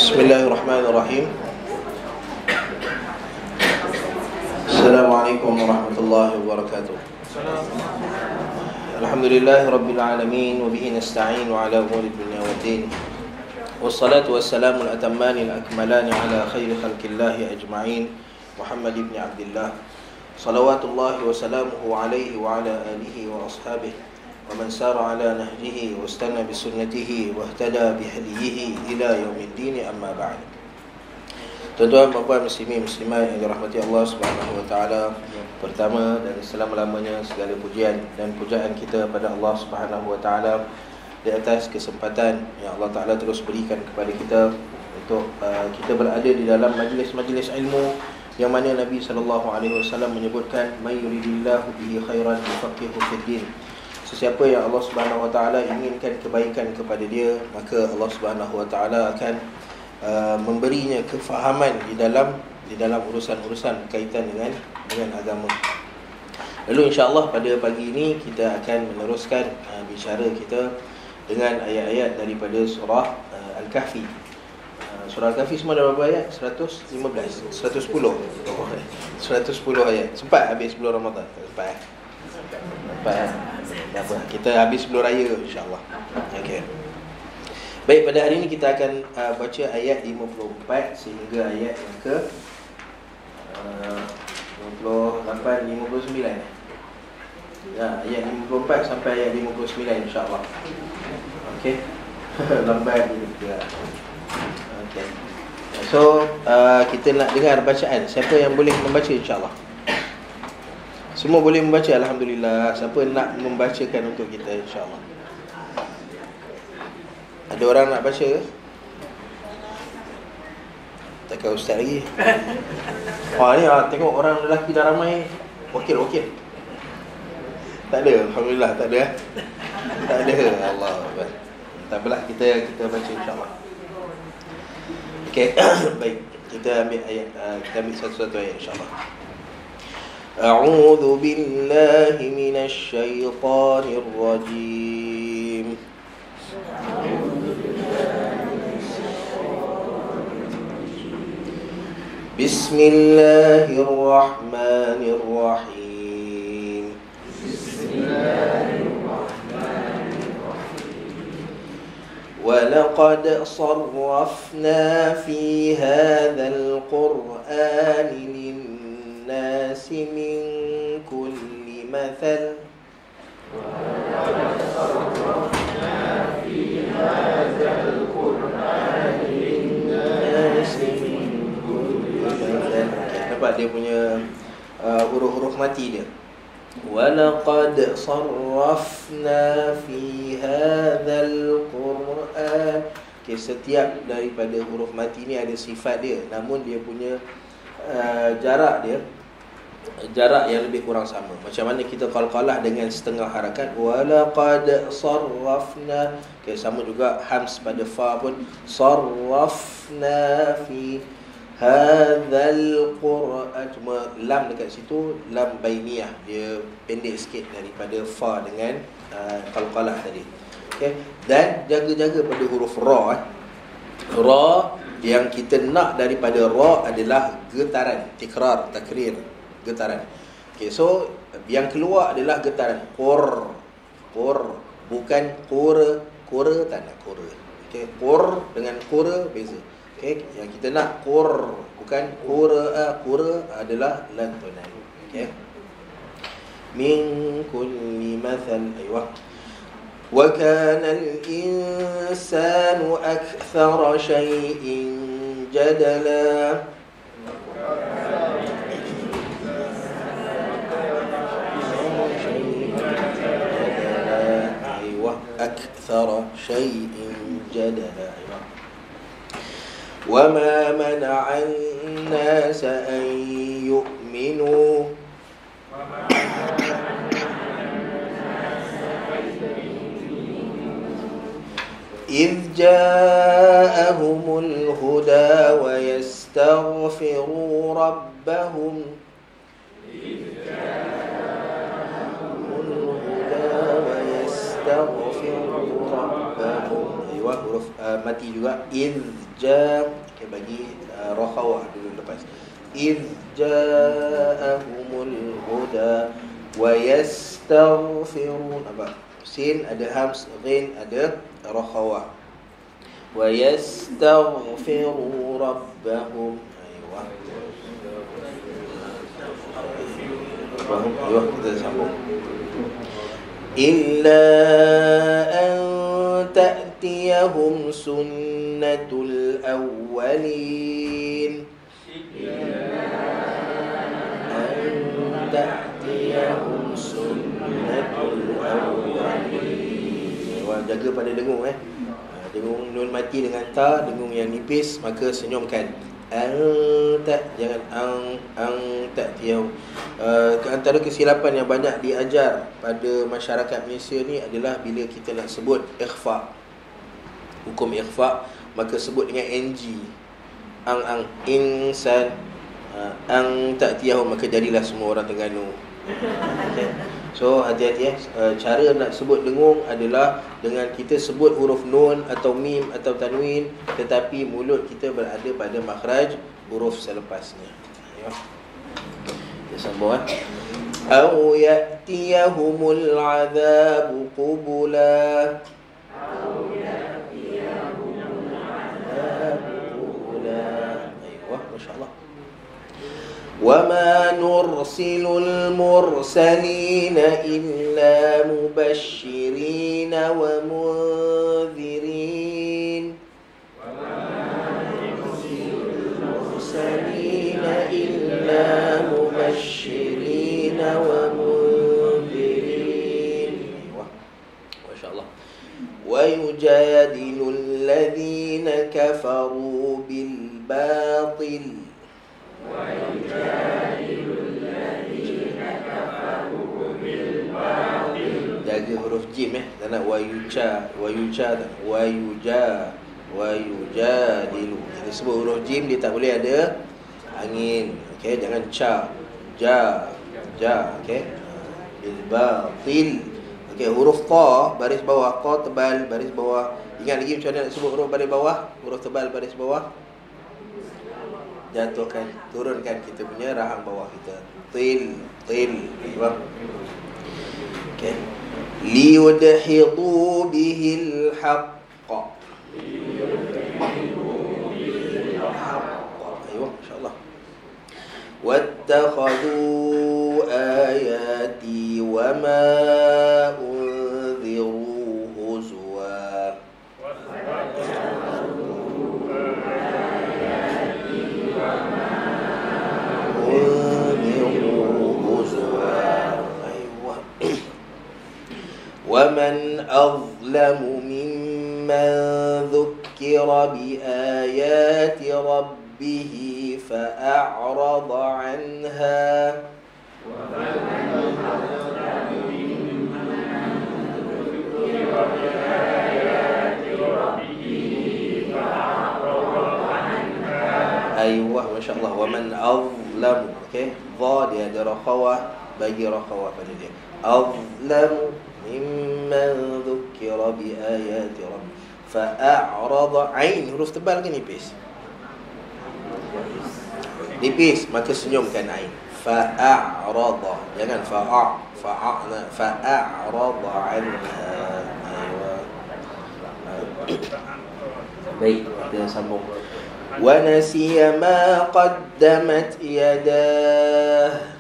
Bismillahirrahmanirrahim. Assalamualaikum warahmatullahi wabarakatuh. Alhamdulillahi rabbil alamin, wa bihi nasta'in ala umuri dunya waddin. Wassalatu wassalamu al-atammani al-akmalani ala khairi khalqillahi ajma'in, Muhammad ibn Abdullah, salawatullahi wa salamuhu alaihi wa ala alihi wa ashabihi wa man sara ala nahjihi wa istana bisunnatihi wa ihtada bihadiyihi ila yaumiddin, amma ba'd. Tuan-tuan, puan-puan, muslimin, muslimat yang dirahmati Allah Subhanahu wa taala, pertama dan selama-lamanya segala pujian dan pujaan kita pada Allah Subhanahu wa taala di atas kesempatan yang Allah Taala terus berikan kepada kita untuk kita berada di dalam majlis-majlis ilmu yang mana Nabi SAW menyebutkan may yuridillahu bihi khairan yufaqihu fid din. Sesiapa yang Allah Subhanahu wa taala inginkan kebaikan kepada dia, maka Allah Subhanahu wa taala akan memberinya kefahaman di dalam urusan-urusan berkaitan dengan agama. Lalu insya-Allah pada pagi ini kita akan meneruskan bicara kita dengan ayat-ayat daripada surah Al-Kahfi. Surah Al-Kahfi semua ada berapa ayat? 115, 110 ayat. Sempat habis sebelum Ramadan? Sempat. Tak apa, kita habis sebelum raya insya-Allah. Okey. Baik, pada hari ini kita akan baca ayat 54 sehingga ayat yang ke 58, 59. Ya, ayat 54 sampai ayat 59 insya-Allah. Okey. Lambat ini juga. Okey. So, kita nak dengar bacaan. Siapa yang boleh membaca insya-Allah? Semua boleh membaca, alhamdulillah. Siapa nak membacakan untuk kita insya-Allah? Ada orang nak baca ke? Takkan ustaz lagi. Ni tengok orang lelaki dah ramai. Wakil. Tak ada, alhamdulillah tak ada. Tak ada, Allah. Tak apalah, kita baca insya-Allah. Okey. Baik, kita ambil ayat, kita ambil satu-satu ayat insya-Allah. A'udzu billahi minasy syaithanir rajim. Bismillahirrahmanirrahim. وَلَقَدْ صَرَّفْنَا فِي هَذَا الْقُرْآنِ لِلنَّاسِ مِنْ كُلِّ مَثَلٍ Nampak dia punya huruf-huruf mati dia. وَلَقَدْ صَرَّفْنَا فِي هَذَا الْقُرْآنِ. Setiap daripada huruf mati ni ada sifat dia, namun dia punya jarak yang lebih kurang sama. Macam mana kita qalqalah dengan setengah harakat, وَلَقَدْ صَرَّفْنَا. Sama juga hams pada fa pun, صَرَّفْنَا فِي hadzal Qur'an. Cuma lam dekat situ lam bainiyah, dia pendek sikit daripada fa dengan qalqalah tadi. Okey, dan jaga-jaga pada huruf ra. Ra yang kita nak daripada ra adalah getaran, takrir, getaran. Okey, so yang keluar adalah getaran qur, bukan qura, tak nak qura. Okey, qur dengan qura beza. Okay, yang kita nak qur, bukan qura adalah lantunan. Okey. Min kulli mathal, aywa. Wa kana al-insanu akthara shay'in jadala. Aywa, akthara shay'in jadala. وَمَا مَنَعَ النَّاسَ أَن يُؤْمِنُوا إِذْ جَاءَهُمُ الْهُدَى وَيَسْتَغْفِرُوا رَبَّهُمْ وَيَسْتَغْفِرُوا رَبَّهُمْ huruf mati juga. Idza, okay, bagi rakhawah dulu lepas. Idja'ahumul huda wa yastaghfirun. Apa? Sin ada hams, ghin ada rakhawah. Wa yastaghfiru rabbahum. Aywa, kita sambung. Illa an ta'tiyahum sunnatul awwalin. An ta'tiyahum sunnatul awwalin. Wah, jaga pada dengung dengung nun mati dengan ta, dengung yang nipis, maka senyumkan. Jangan ta'tiyahum. Antara kesilapan yang banyak diajar pada masyarakat Malaysia ni adalah bila kita nak sebut ikhfa, hukum ikhfa, maka sebut dengan ng. Insan, ta'tiyahum, maka jadilah semua orang Terengganu. Okay. So hati-hati cara nak sebut dengung adalah dengan kita sebut huruf nun atau mim atau tanwin, tetapi mulut kita berada pada makhraj huruf selepasnya. Ya. Kita sambung. Au ya'tiyahumul 'adzabu qubula. Au ya'tiyahumul 'adzabu qubula. Aywa, masya-Allah. وَمَا نُرْسِلُ الْمُرْسَلِينَ إِلَّا مُبَشِّرِينَ وَمُنذِرِينَ. وَمَا نُرْسِلُ الْمُرْسَلِينَ إِلَّا مُبَشِّرِينَ وَمُنذِرِينَ. ما شاء الله. وَيُجَادِلُ الَّذِينَ كَفَرُوا بِالْبَاطِلِ. Jaga huruf jim tak nak wayuja tak, wayujadilu. Kita sebut huruf jim, dia tak boleh ada angin. Okey, jangan ja, okey. Bil batil. Okey, huruf ta baris bawah, ta tebal baris bawah. Ingat lagi macam mana nak sebut huruf baris bawah? Huruf tebal baris bawah. Jatuhkan, turunkan kita punya rahang bawah kita. Til. Faham? Okey. Liyudhidu bihil haqq. Ayuh, insya-Allah. Wattakhadhu ayati wa ma unziru huzwa. وَمَنْ أَظْلَمُ مِمَّنْ ذُكِّرَ بِآيَاتِ رَبِّهِ فَأَعْرَضَ عَنْهَا. Ayuh, masya-Allah. وَمَنْ أَظْلَمُ. Okey, dha dia ada rakhawah, bagi rakhawah pada dia. أَظْلَمُ mimman dzukira bi ayati rabb fa'arada. Ain huruf tebal ke nipis? Nipis, maka senyumkan ain. Fa'arada, jangan fa'ana, fa'arada anha. Baik, kita sambung. Wa nasiya ma qaddamat yadah.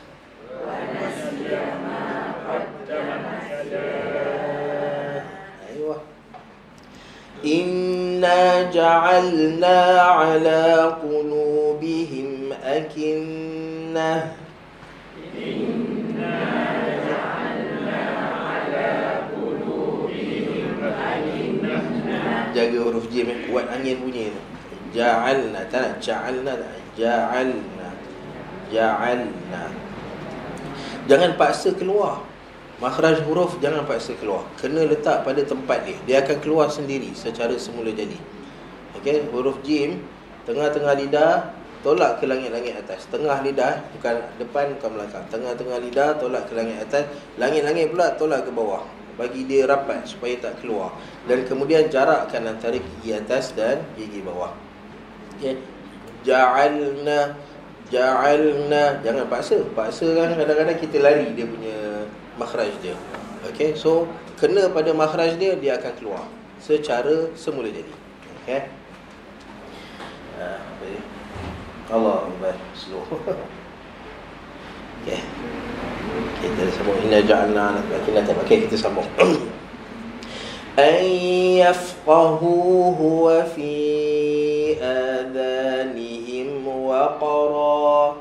Inna ja'alna ala qulubihim akinnah. Inna ja'alna ala qulubihim akinnah. Jaga huruf jim, kuat angin bunyi tu. Ja'alna, tak ja'alna, ja'alna. Jangan paksa keluar. Makhraj huruf jangan paksa keluar, kena letak pada tempat dia. Dia akan keluar sendiri secara semula jadi. Okey, huruf jim tengah-tengah lidah tolak ke langit-langit atas. Tengah lidah, bukan depan bukan belakang. Tengah-tengah lidah tolak ke langit atas. Langit-langit pula tolak ke bawah. bagi dia rapat supaya tak keluar. Dan kemudian jarakkan antara gigi atas dan gigi bawah. Okey. Ja'alna, jangan paksa kan kadang-kadang kita lari dia punya makhraj dia. Okey, so kena pada makhraj dia, dia akan keluar secara semula jadi. Okey. Apa dia? Allah Akbar, slow. Okey. Kita sambung. Inna ja'alna lakinatan. Okey, kita sambung. An yafqahuhu wa fi adanihim waqara.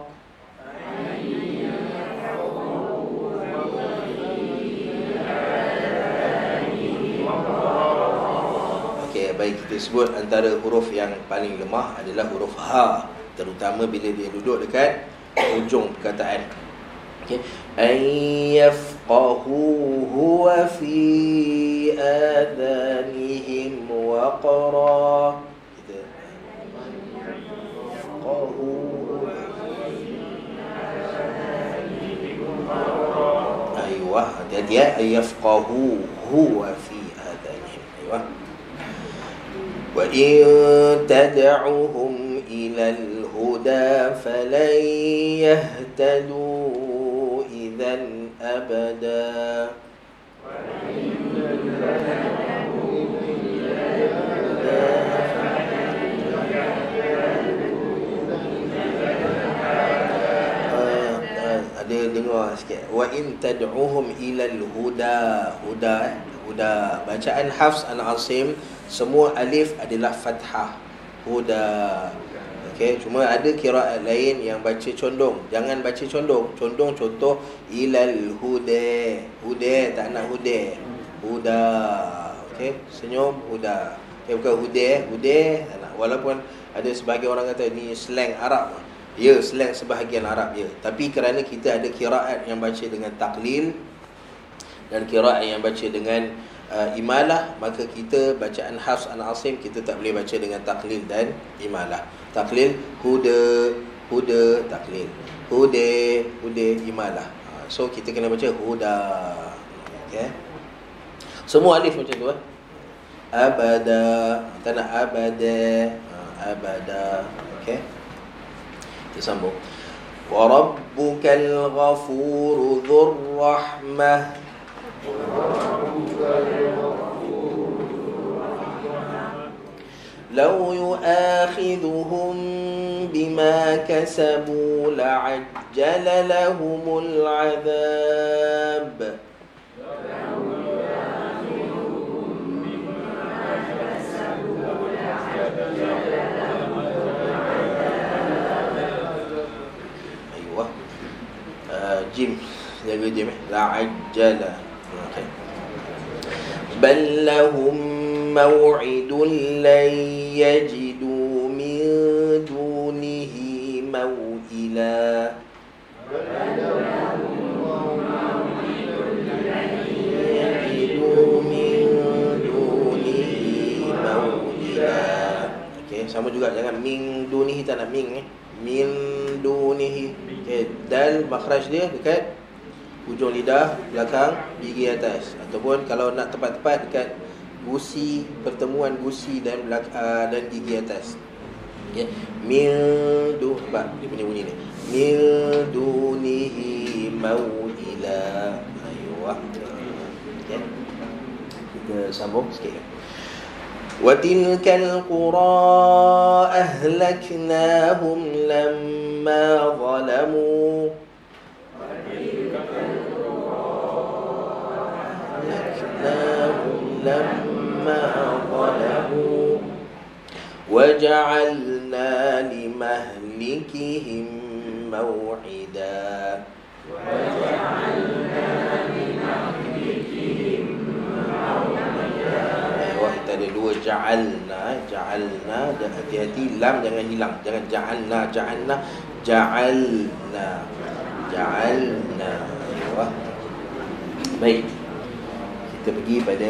Okey, baik, kita sebut antara huruf yang paling lemah adalah huruf ha, terutama bila dia duduk dekat ujung perkataan. Okay. An yafqahuhu wa fi adanihim waqara. Kita yafqahuhu. Aywa, hati-hati ya. Yafqahuhu wa fi adanihim. Aywa. Wa in tad'uhum ila al-huda falan yahtadu idzan abada. Ada dengar sikit. Wa in tad'uhum ila al-huda. Huda. Bacaan Hafs an Asim, semua alif adalah fathah. Huda. Okey, cuma ada qiraat lain yang baca condong. Jangan baca condong. Condong contoh ilal huda. Huda, tak nak huda. Huda. Okey, senyum huda. Okey, bukan huda, huda tak nak. Walaupun ada sebahagian orang kata ni slang Arab. Ya, slang sebahagian Arab ya. Tapi kerana kita ada qiraat yang baca dengan taklil dan qiraat yang baca dengan imalah, maka kita bacaan Hafs an Asim kita tak boleh baca dengan taklil dan imalah. Taklil huda taklil, huda imalah. So kita kena baca huda. Okey. Semua alif macam tu abada, tak nak abada, abada. Okey. Kita sambung. Wa rabbukal ghafuru dzur rahmah. لو يؤاخذهم بما كسبوا لعجل لهم العذاب. أيوة جيم jaga jim لعجل. Okay. بل لهم موعد لن يجدوا من دونه موئلا. Okay, sama juga, jangan min dunihi, tak nak min min dunihi. Okay, dal makhraj dia dekat ujung lidah belakang gigi atas, ataupun kalau nak tepat-tepat dekat gusi, pertemuan gusi dan gigi atas. Ya, min du, sebab dia punya bunyi ni. Min dunihi mau'ila. Ayuh. Okay. Kita sambung sikit. Wa tilkal qura ahlaknahum lamma zalamu. لما ظلموا وجعلنا لمهلكهم موعدا. Kita ada dua ja'alna, dan hati-hati lam jangan hilang, jangan ja'alna. Baik, kita pergi pada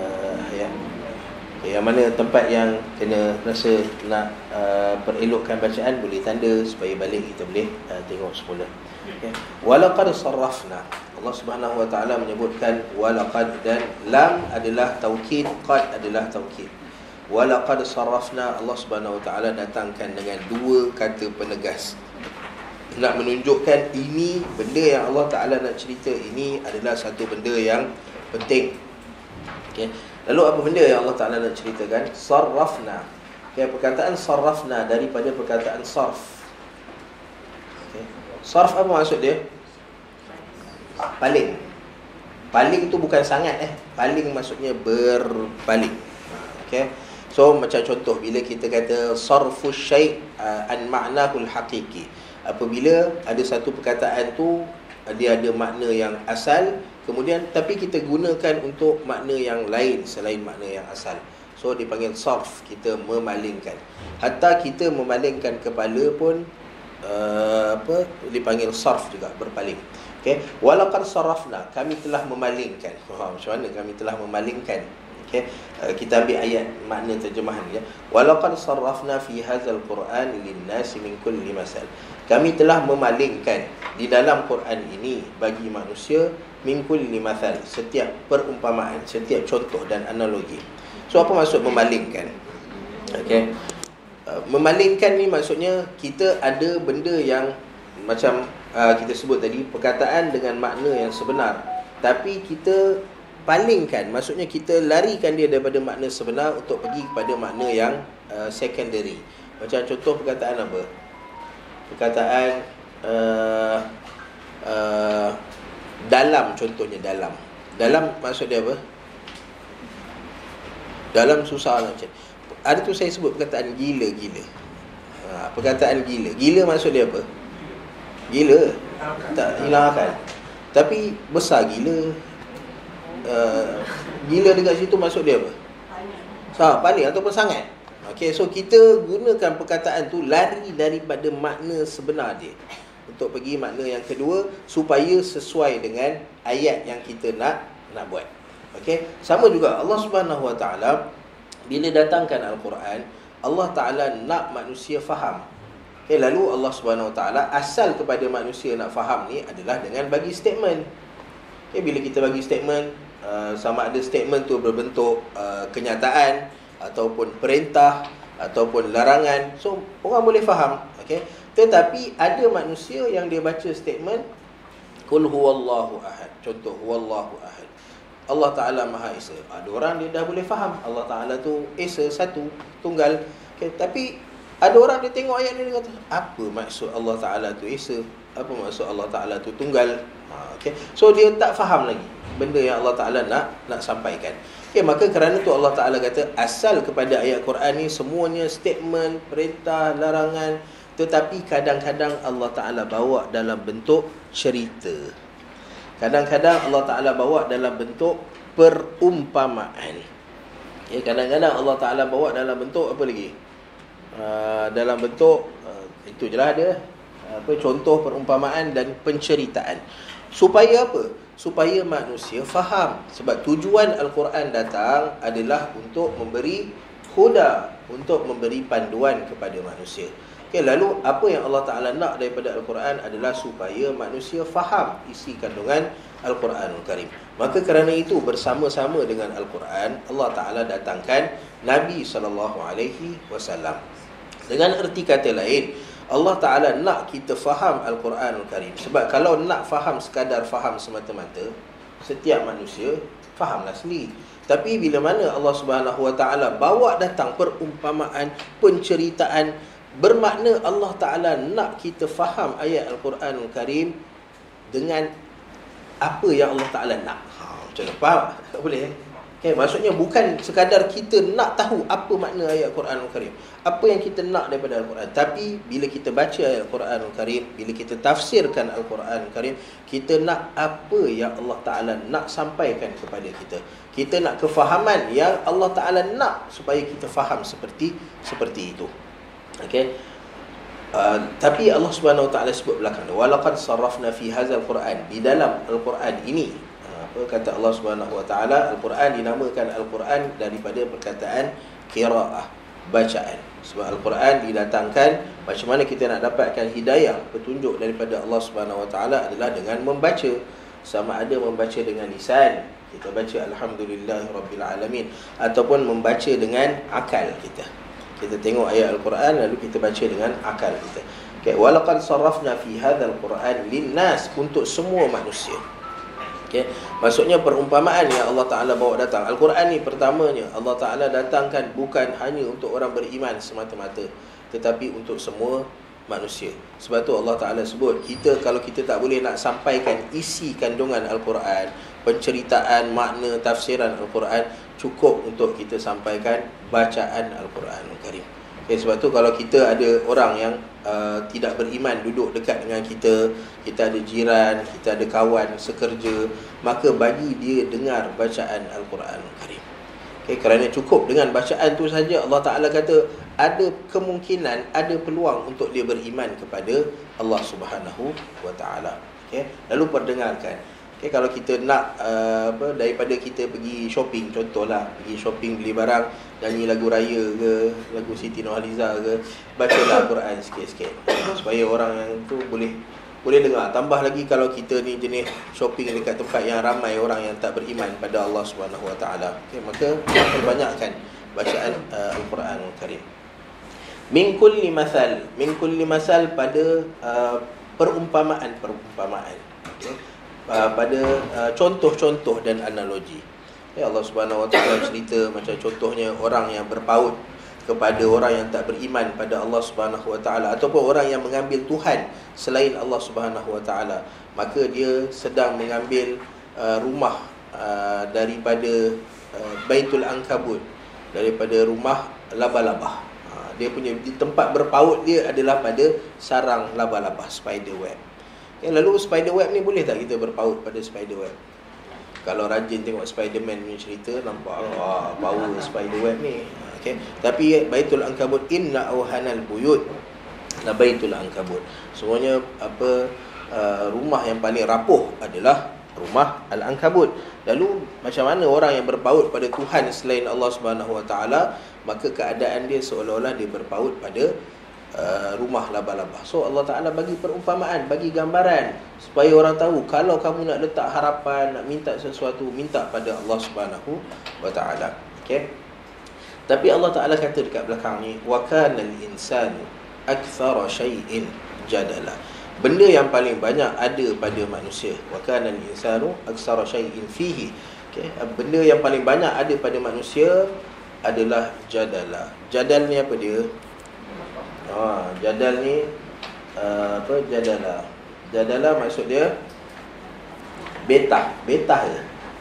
yang mana tempat yang kena rasa nak perelokkan bacaan, boleh tanda supaya balik kita boleh tengok semula. Okay. Walaqad sarrafna. Allah Subhanahu wa taala menyebutkan walaqad, dan lam adalah taukid, qad adalah taukid. Walaqad sarrafna, Allah Subhanahu wa taala datangkan dengan dua kata penegas, nak menunjukkan ini benda yang Allah Taala nak cerita ini adalah satu benda yang penting. Okey. Lalu apa benda yang Allah Taala nak ceritakan? Sarrafna. Okey, perkataan sarrafna daripada perkataan sarf. Okey. Sarf apa maksud dia? Paling. Paling tu bukan sangat Paling maksudnya berpaling. Okey. So macam contoh bila kita kata sarfu syai' an ma'nahul haqiqi. Apabila ada satu perkataan tu dia ada makna yang asal, kemudian tapi kita gunakan untuk makna yang lain selain makna yang asal. So dipanggil sarf, kita memalingkan. Hatta kita memalingkan kepala pun dipanggil sarf juga, berpaling. Okey, walaqad sarrafna, kami telah memalingkan. Macam mana kami telah memalingkan? Okey, kita ambil ayat makna terjemahan ya. Walaqad sarrafna fi hadzal qur'ani lin-nasi min kulli masal. Kami telah memalingkan di dalam Quran ini bagi manusia min kulli masal, setiap perumpamaan, setiap contoh dan analogi. So apa maksud memalingkan? Okey. Memalingkan ni maksudnya kita ada benda yang macam kita sebut tadi, perkataan dengan makna yang sebenar, tapi kita palingkan, maksudnya kita larikan dia daripada makna sebenar untuk pergi kepada makna yang secondary. Macam contoh perkataan apa? Perkataan dalam, contohnya dalam. Dalam maksud dia apa? Dalam susah nak cakap. Ada tu saya sebut perkataan gila-gila. Perkataan gila. Gila maksud dia apa? Gila, tak hilang akal. Tapi besar gila. Gila dekat situ maksud dia apa? Paling ataupun sangat. Okey, so kita gunakan perkataan tu lari daripada makna sebenar dia untuk pergi makna yang kedua supaya sesuai dengan ayat yang kita nak buat. Okey, sama juga Allah Subhanahu Wa Taala bila datangkan Al-Quran, Allah Taala nak manusia faham. Okay, lalu Allah Subhanahu Wa Taala asal kepada manusia nak faham ni adalah dengan bagi statement. Okay, bila kita bagi statement, sama ada statement tu berbentuk kenyataan ataupun perintah ataupun larangan, so orang boleh faham. Okay, tetapi ada manusia yang dia baca statement Qul huwallahu ahad, contoh huwallahu ahad, Allah Ta'ala Maha Esa. Ada orang dia dah boleh faham Allah Ta'ala tu Esa, satu, tunggal. Okay, tapi ada orang dia tengok ayat ni, dia kata, apa maksud Allah Ta'ala tu Esa? Apa maksud Allah Ta'ala tu tunggal? Okay. So dia tak faham lagi benda yang Allah Ta'ala nak sampaikan. Okay, maka kerana tu Allah Ta'ala kata asal kepada ayat Quran ni semuanya statement, perintah, larangan. Tetapi kadang-kadang Allah Ta'ala bawa dalam bentuk cerita. Kadang-kadang Allah Ta'ala bawa dalam bentuk perumpamaan. Okay, kadang-kadang Allah Ta'ala bawa dalam bentuk apa lagi? Dalam bentuk itu je lah dia, contoh, perumpamaan dan penceritaan. Supaya apa? Supaya manusia faham. Sebab tujuan Al-Quran datang adalah untuk memberi huda, untuk memberi panduan kepada manusia. Okay, lalu apa yang Allah Ta'ala nak daripada Al-Quran adalah supaya manusia faham isi kandungan Al-Quranul Karim. Maka kerana itu bersama-sama dengan Al-Quran, Allah Ta'ala datangkan Nabi SAW. Dengan erti kata lain, Allah Ta'ala nak kita faham Al-Quranul Karim. Sebab kalau nak faham sekadar faham semata-mata, setiap manusia fahamlah sendiri. Tapi bila mana Allah Subhanahu Wa Ta'ala bawa datang perumpamaan, penceritaan, bermakna Allah Ta'ala nak kita faham ayat Al-Quranul Karim dengan apa yang Allah Ta'ala nak. Macam mana? Faham? Tak boleh Okay, maksudnya bukan sekadar kita nak tahu apa makna ayat Al-Quranul Karim, apa yang kita nak daripada Al-Quran. Tapi bila kita baca ayat Al-Quranul Karim, bila kita tafsirkan Al-Quranul Karim, kita nak apa yang Allah Ta'ala nak sampaikan kepada kita. Kita nak kefahaman yang Allah Ta'ala nak supaya kita faham seperti itu. Okay. Tapi Allah Subhanahu Wa Ta'ala sebut belakang dia, walaqad sarrafna fi hadzal Quran, di dalam Al-Quran ini. Kata Allah Subhanahu Wa Ta'ala, Al-Quran dinamakan Al-Quran daripada perkataan qiraah, bacaan. Sebab Al-Quran didatangkan, macam mana kita nak dapatkan hidayah, petunjuk daripada Allah Subhanahu Wa Ta'ala adalah dengan membaca. sama ada membaca dengan lisan, kita baca alhamdulillahirabbilalamin, ataupun membaca dengan akal kita. Kita tengok ayat Al-Quran lalu kita baca dengan akal kita. Okay. Walaqad sarrafna fi hadzal Quran linnas, untuk semua manusia. Okay. Maksudnya perumpamaan yang Allah Ta'ala bawa datang, Al-Quran ni pertamanya Allah Ta'ala datangkan bukan hanya untuk orang beriman semata-mata, tetapi untuk semua manusia. Sebab tu Allah Ta'ala sebut, kalau kita tak boleh nak sampaikan isi kandungan Al-Quran, penceritaan, makna, tafsiran Al-Quran, cukup untuk kita sampaikan bacaan Al-Quranul Karim. Okay, sebab tu kalau kita ada orang yang tidak beriman duduk dekat dengan kita, kita ada jiran, kita ada kawan sekerja, maka bagi dia dengar bacaan Al-Quranul Karim. Okay, kerana cukup dengan bacaan tu saja, Allah Ta'ala kata ada kemungkinan, ada peluang untuk dia beriman kepada Allah Subhanahu wa Ta'ala. Okay, lalu perdengarkan. Okay, kalau kita nak daripada kita pergi shopping, contohlah pergi shopping beli barang, nyanyi lagu raya ke, lagu Siti Nurhaliza ke, bacalah Al-Quran sikit-sikit supaya orang yang tu boleh dengar. Tambah lagi kalau kita ni jenis shopping dekat tempat yang ramai orang yang tak beriman pada Allah Subhanahu wa Ta'ala. Okay, maka perbanyakkan bacaan Al-Quranul Karim. Min kulli masal, pada perumpamaan. Okay, pada contoh-contoh dan analogi. Ya, Allah Subhanahu wa Ta'ala cerita macam contohnya orang yang berpaut kepada orang yang tak beriman pada Allah Subhanahu wa Ta'ala, ataupun orang yang mengambil Tuhan selain Allah Subhanahu wa Ta'ala, maka dia sedang mengambil rumah daripada Baitul Ankabut, daripada rumah laba-laba. Dia punya tempat berpaut dia adalah pada sarang laba-laba, spider web. Lalu spider web ni boleh tak kita berpaut pada spider web? Kalau rajin tengok Spiderman punya cerita, nampak power spider web ni. Okay. Tapi Baitul Ankabut, inna awhanal buyut la Baitul Ankabut. Semuanya rumah yang paling rapuh adalah rumah Al-Ankabut. Lalu macam mana orang yang berpaut pada Tuhan selain Allah Subhanahu wa Ta'ala, maka keadaan dia seolah-olah dia berpaut pada rumah laba-laba. So Allah Ta'ala bagi perumpamaan, bagi gambaran, supaya orang tahu kalau kamu nak letak harapan, nak minta sesuatu, minta pada Allah Subhanahu wa Ta'ala. Okay? Tapi Allah Ta'ala kata dekat belakang ni, wa kana al-insanu akthara shay'in jadala. Benda yang paling banyak ada pada manusia. Wa kana al-insanu akthara shay'in fihi. Okay? Benda yang paling banyak ada pada manusia adalah jadala. Jadal ni apa dia? Jadal ni jadala. Jadala maksud dia betah je.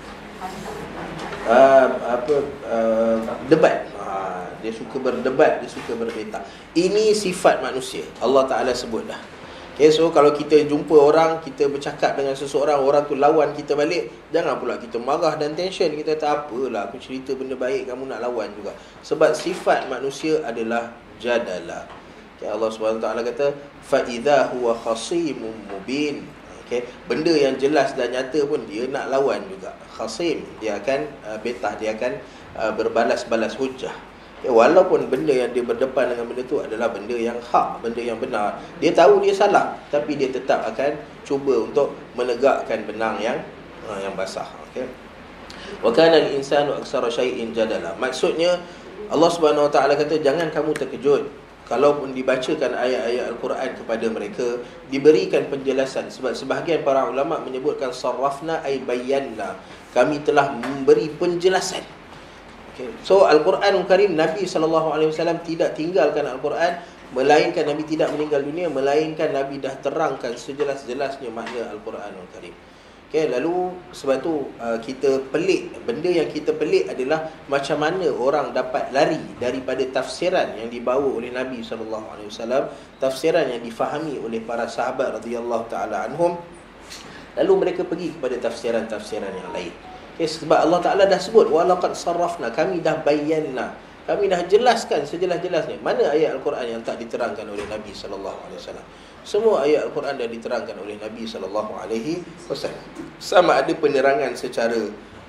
Debat. Dia suka berdebat, dia suka berbetah. Ini sifat manusia. Allah Ta'ala sebut dah. Okay, so kalau kita jumpa orang, kita bercakap dengan seseorang, orang tu lawan kita balik, jangan pula kita marah dan tension. Kita tak apalah, aku cerita benda baik, kamu nak lawan juga. Sebab sifat manusia adalah jadala. Okay, Allah SWT kata fa idza huwa khasimun mubin. Okay, benda yang jelas dan nyata pun dia nak lawan juga. Khasim, dia akan betah, dia akan berbalas-balas hujah. Okay, walaupun benda yang dia berdepan dengan benda tu adalah benda yang hak, benda yang benar, dia tahu dia salah, tapi dia tetap akan cuba untuk menegakkan benang yang basah. Okay. Wa kana al-insanu aktsara syai'in jadala. Maksudnya Allah Subhanahu Wa Ta'ala kata jangan kamu terkejut kalaupun dibacakan ayat-ayat Al-Quran kepada mereka, diberikan penjelasan. Sebab sebahagian para ulama menyebutkan sarrafna ay bayanna, kami telah memberi penjelasan. Okay. So Al-Quranul Karim, Nabi SAW tidak tinggalkan Al-Quran, melainkan Nabi tidak meninggal dunia, melainkan Nabi dah terangkan sejelas-jelasnya makna Al-Quranul Karim. Okay, lalu sebab tu kita pelik. Benda yang kita pelik adalah macam mana orang dapat lari daripada tafsiran yang dibawa oleh Nabi SAW, tafsiran yang difahami oleh para sahabat radhiyallahu ta'ala anhum, lalu mereka pergi kepada tafsiran-tafsiran yang lain. Okay, sebab Allah Ta'ala dah sebut walaqad sarrafna, kami dah bayanna, kami dah jelaskan sejelas-jelasnya. Mana ayat Al-Quran yang tak diterangkan oleh Nabi SAW? Semua ayat Al-Quran dah diterangkan oleh Nabi SAW. Sama ada penerangan secara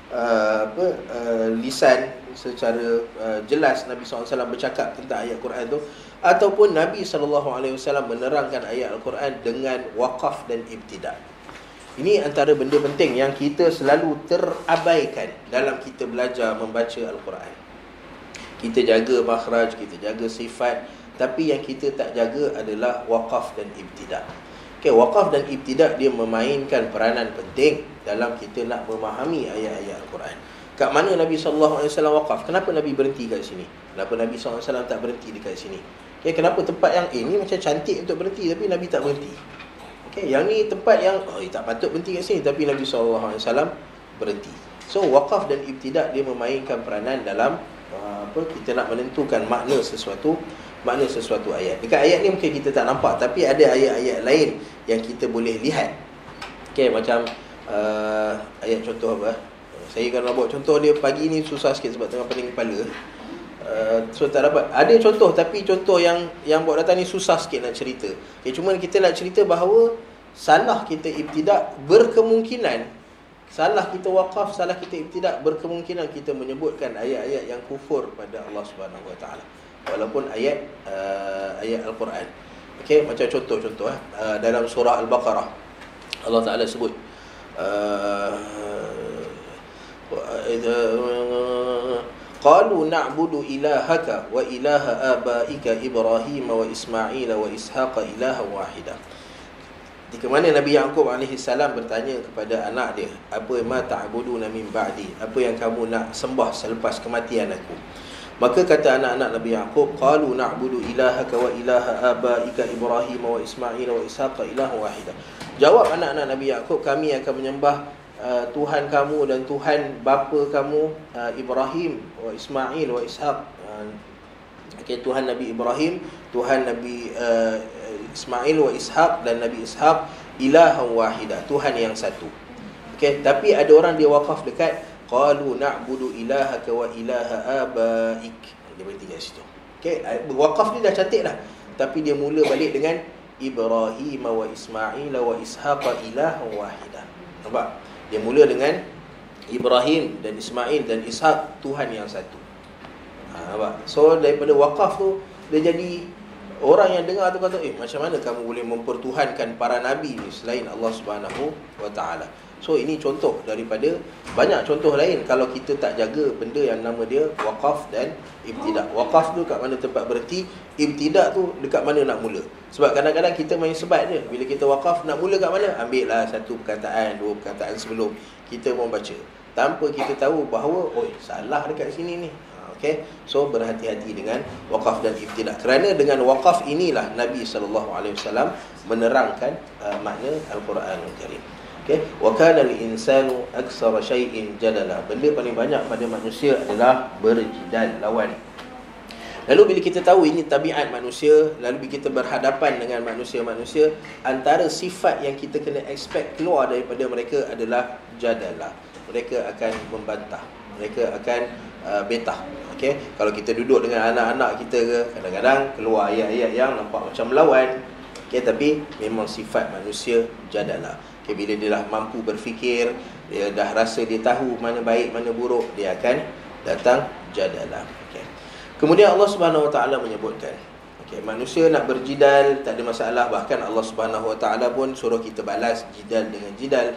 lisan, secara jelas Nabi SAW bercakap tentang ayat Al-Quran tu, ataupun Nabi SAW menerangkan ayat Al-Quran dengan waqaf dan ibtida'. Ini antara benda penting yang kita selalu terabaikan dalam kita belajar membaca Al-Quran. Kita jaga makhraj, kita jaga sifat, tapi yang kita tak jaga adalah waqaf dan ibtidak. Okay, waqaf dan ibtidak dia memainkan peranan penting dalam kita nak memahami ayat-ayat Al-Quran. Kat mana Nabi SAW waqaf? Kenapa Nabi berhenti kat sini? Kenapa Nabi SAW tak berhenti dekat sini? Okay, kenapa tempat yang ini macam cantik untuk berhenti tapi Nabi tak berhenti? Okay, yang ni tempat yang tak patut berhenti kat sini tapi Nabi SAW berhenti. So waqaf dan ibtidak dia memainkan peranan dalam kita nak menentukan makna sesuatu ayat. Dekat ayat ni mungkin kita tak nampak, tapi ada ayat-ayat lain yang kita boleh lihat. Okay, macam ayat contoh apa? Saya kalau nak buat contoh dia pagi ni susah sikit sebab tengah pening kepala. So tak dapat. Ada contoh, tapi contoh yang buat datang ni susah sikit nak cerita. Okay, cuma kita nak cerita bahawa salah kita ibtidak berkemungkinan, salah kita waqaf, salah kita ibtidak berkemungkinan kita menyebutkan ayat-ayat yang kufur pada Allah Subhanahu Wa Taala. Walaupun ayat Al-Quran. Okey, macam contoh-contoh dalam surah Al-Baqarah Allah Taala sebut qalu na'budu ilahaka wa ilaha abaika Ibrahim wa Ismail wa Ishaq ilaha wahida. Di mana Nabi Yaqub AS bertanya kepada anak dia, apa ma ta'buduna min ba'di, apa yang kamu nak sembah selepas kematian aku? Maka kata anak-anak Nabi Yaqub, qalu na'budu ilahaka wa ilaha abaika Ibrahim wa Ismail wa Ishaq ilaha wahida. Jawab anak-anak Nabi Yaqub, kami akan menyembah Tuhan kamu dan Tuhan bapa kamu Ibrahim wa Ismail wa Ishaq. Okay, Tuhan Nabi Ibrahim, Tuhan Nabi Ismail wa Ishaq dan Nabi Ishaq ilaha wahida, Tuhan yang satu. Okay, tapi ada orang dia waqaf dekat qalu na'budu ilahaka wa ilaha abaik. Dia berhenti kat situ. Okay, waqaf dia dah cantik dah, tapi dia mula balik dengan Ibrahim wa Ismail wa Ishaq ilaha wahida. Nampak? Dia mula dengan Ibrahim dan Ismail dan Ishaq, Tuhan yang satu. Nampak? So daripada waqaf tu dia jadi orang yang dengar tu kata, macam mana kamu boleh mempertuhankan para nabi ni selain Allah Subhanahu Wa Taala? So ini contoh daripada banyak contoh lain kalau kita tak jaga benda yang nama dia waqaf dan ibtidak. Waqaf tu kat mana tempat berhenti, ibtidak tu dekat mana nak mula. Sebab kadang-kadang kita main sebat je. Bila kita waqaf nak mula kat mana? Ambil lah satu perkataan, dua perkataan sebelum kita mau baca, tanpa kita tahu bahawa salah dekat sini ni. Okay? So berhati-hati dengan waqaf dan ibtidak. Kerana dengan waqaf inilah Nabi SAW menerangkan makna Al-Quranul Karim. Okay? Wa kana al-insanu aktsara shay'in jadala. Benda paling banyak pada manusia adalah berjidal, lawan. Lalu bila kita tahu ini tabiat manusia, lalu bila kita berhadapan dengan manusia-manusia, antara sifat yang kita kena expect keluar daripada mereka adalah jadalah. Mereka akan membantah, mereka akan betah. Okay? Kalau kita duduk dengan anak-anak kita ke, kadang-kadang keluar ayat-ayat yang nampak macam melawan. Okay, tapi memang sifat manusia jadalah. Okay, bila dia dah mampu berfikir, dia dah rasa dia tahu mana baik, mana buruk, dia akan datang jadalah. Okay. Kemudian Allah Subhanahu Wa Taala menyebutkan, okay, manusia nak berjidal tak ada masalah. Bahkan Allah Subhanahu Wa Taala pun suruh kita balas jidal dengan jidal,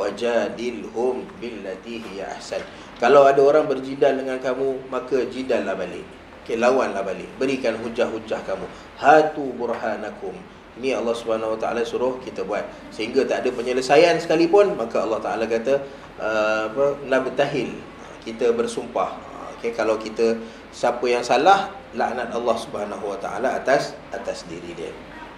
wajadilhum billati hiya ahsan. Kalau ada orang berjidal dengan kamu, maka jidallah balik. Okay, lawanlah balik. Berikan hujah-hujah kamu. Hatu burhanakum. Ini Allah Subhanahu Wa Taala suruh kita buat. Sehingga tak ada penyelesaian sekalipun, maka Allah Taala kata nabtahil, kita bersumpah. Okay, kalau kita siapa yang salah, laknat Allah Subhanahu Wa Taala atas diri dia.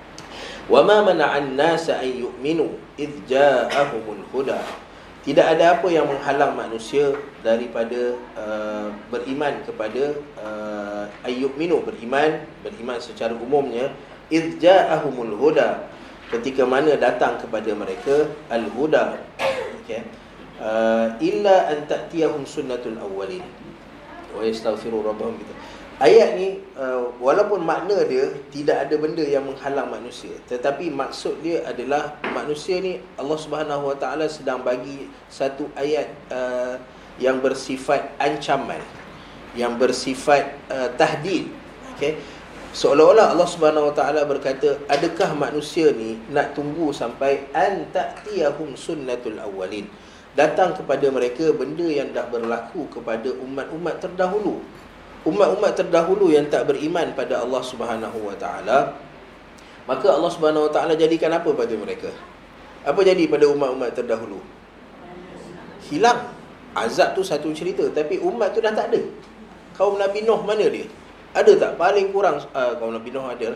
Wa ma mana'an nasa an yu'minu idh ja'ahumul huda. Tidak ada apa yang menghalang manusia daripada beriman kepada ayyu'minu, beriman secara umumnya, idh ja'ahumul huda, ketika mana datang kepada mereka al-huda. Okay. Illa an ta'tiyahum sunnatul awwalin wa yastaghfiru rabbahum gitu. Ayat ni walaupun makna dia tidak ada benda yang menghalang manusia, tetapi maksud dia adalah manusia ni Allah Subhanahu Wa Taala sedang bagi satu ayat yang bersifat ancaman, yang bersifat tahdid. Okay? Seolah-olah Allah Subhanahu Wa Taala berkata, adakah manusia ni nak tunggu sampai an ta'tiyahum sunnatul awwalin, datang kepada mereka benda yang dah berlaku kepada umat-umat terdahulu. Umat-umat terdahulu yang tak beriman pada Allah Subhanahu Wa Taala, maka Allah Subhanahu Wa Taala jadikan apa pada mereka? Apa jadi pada umat-umat terdahulu? Hilang. Azab tu satu cerita, tapi umat tu dah tak ada. Kaum Nabi Nuh mana dia? Ada tak? Paling kurang kaum Nabi Nuh ada.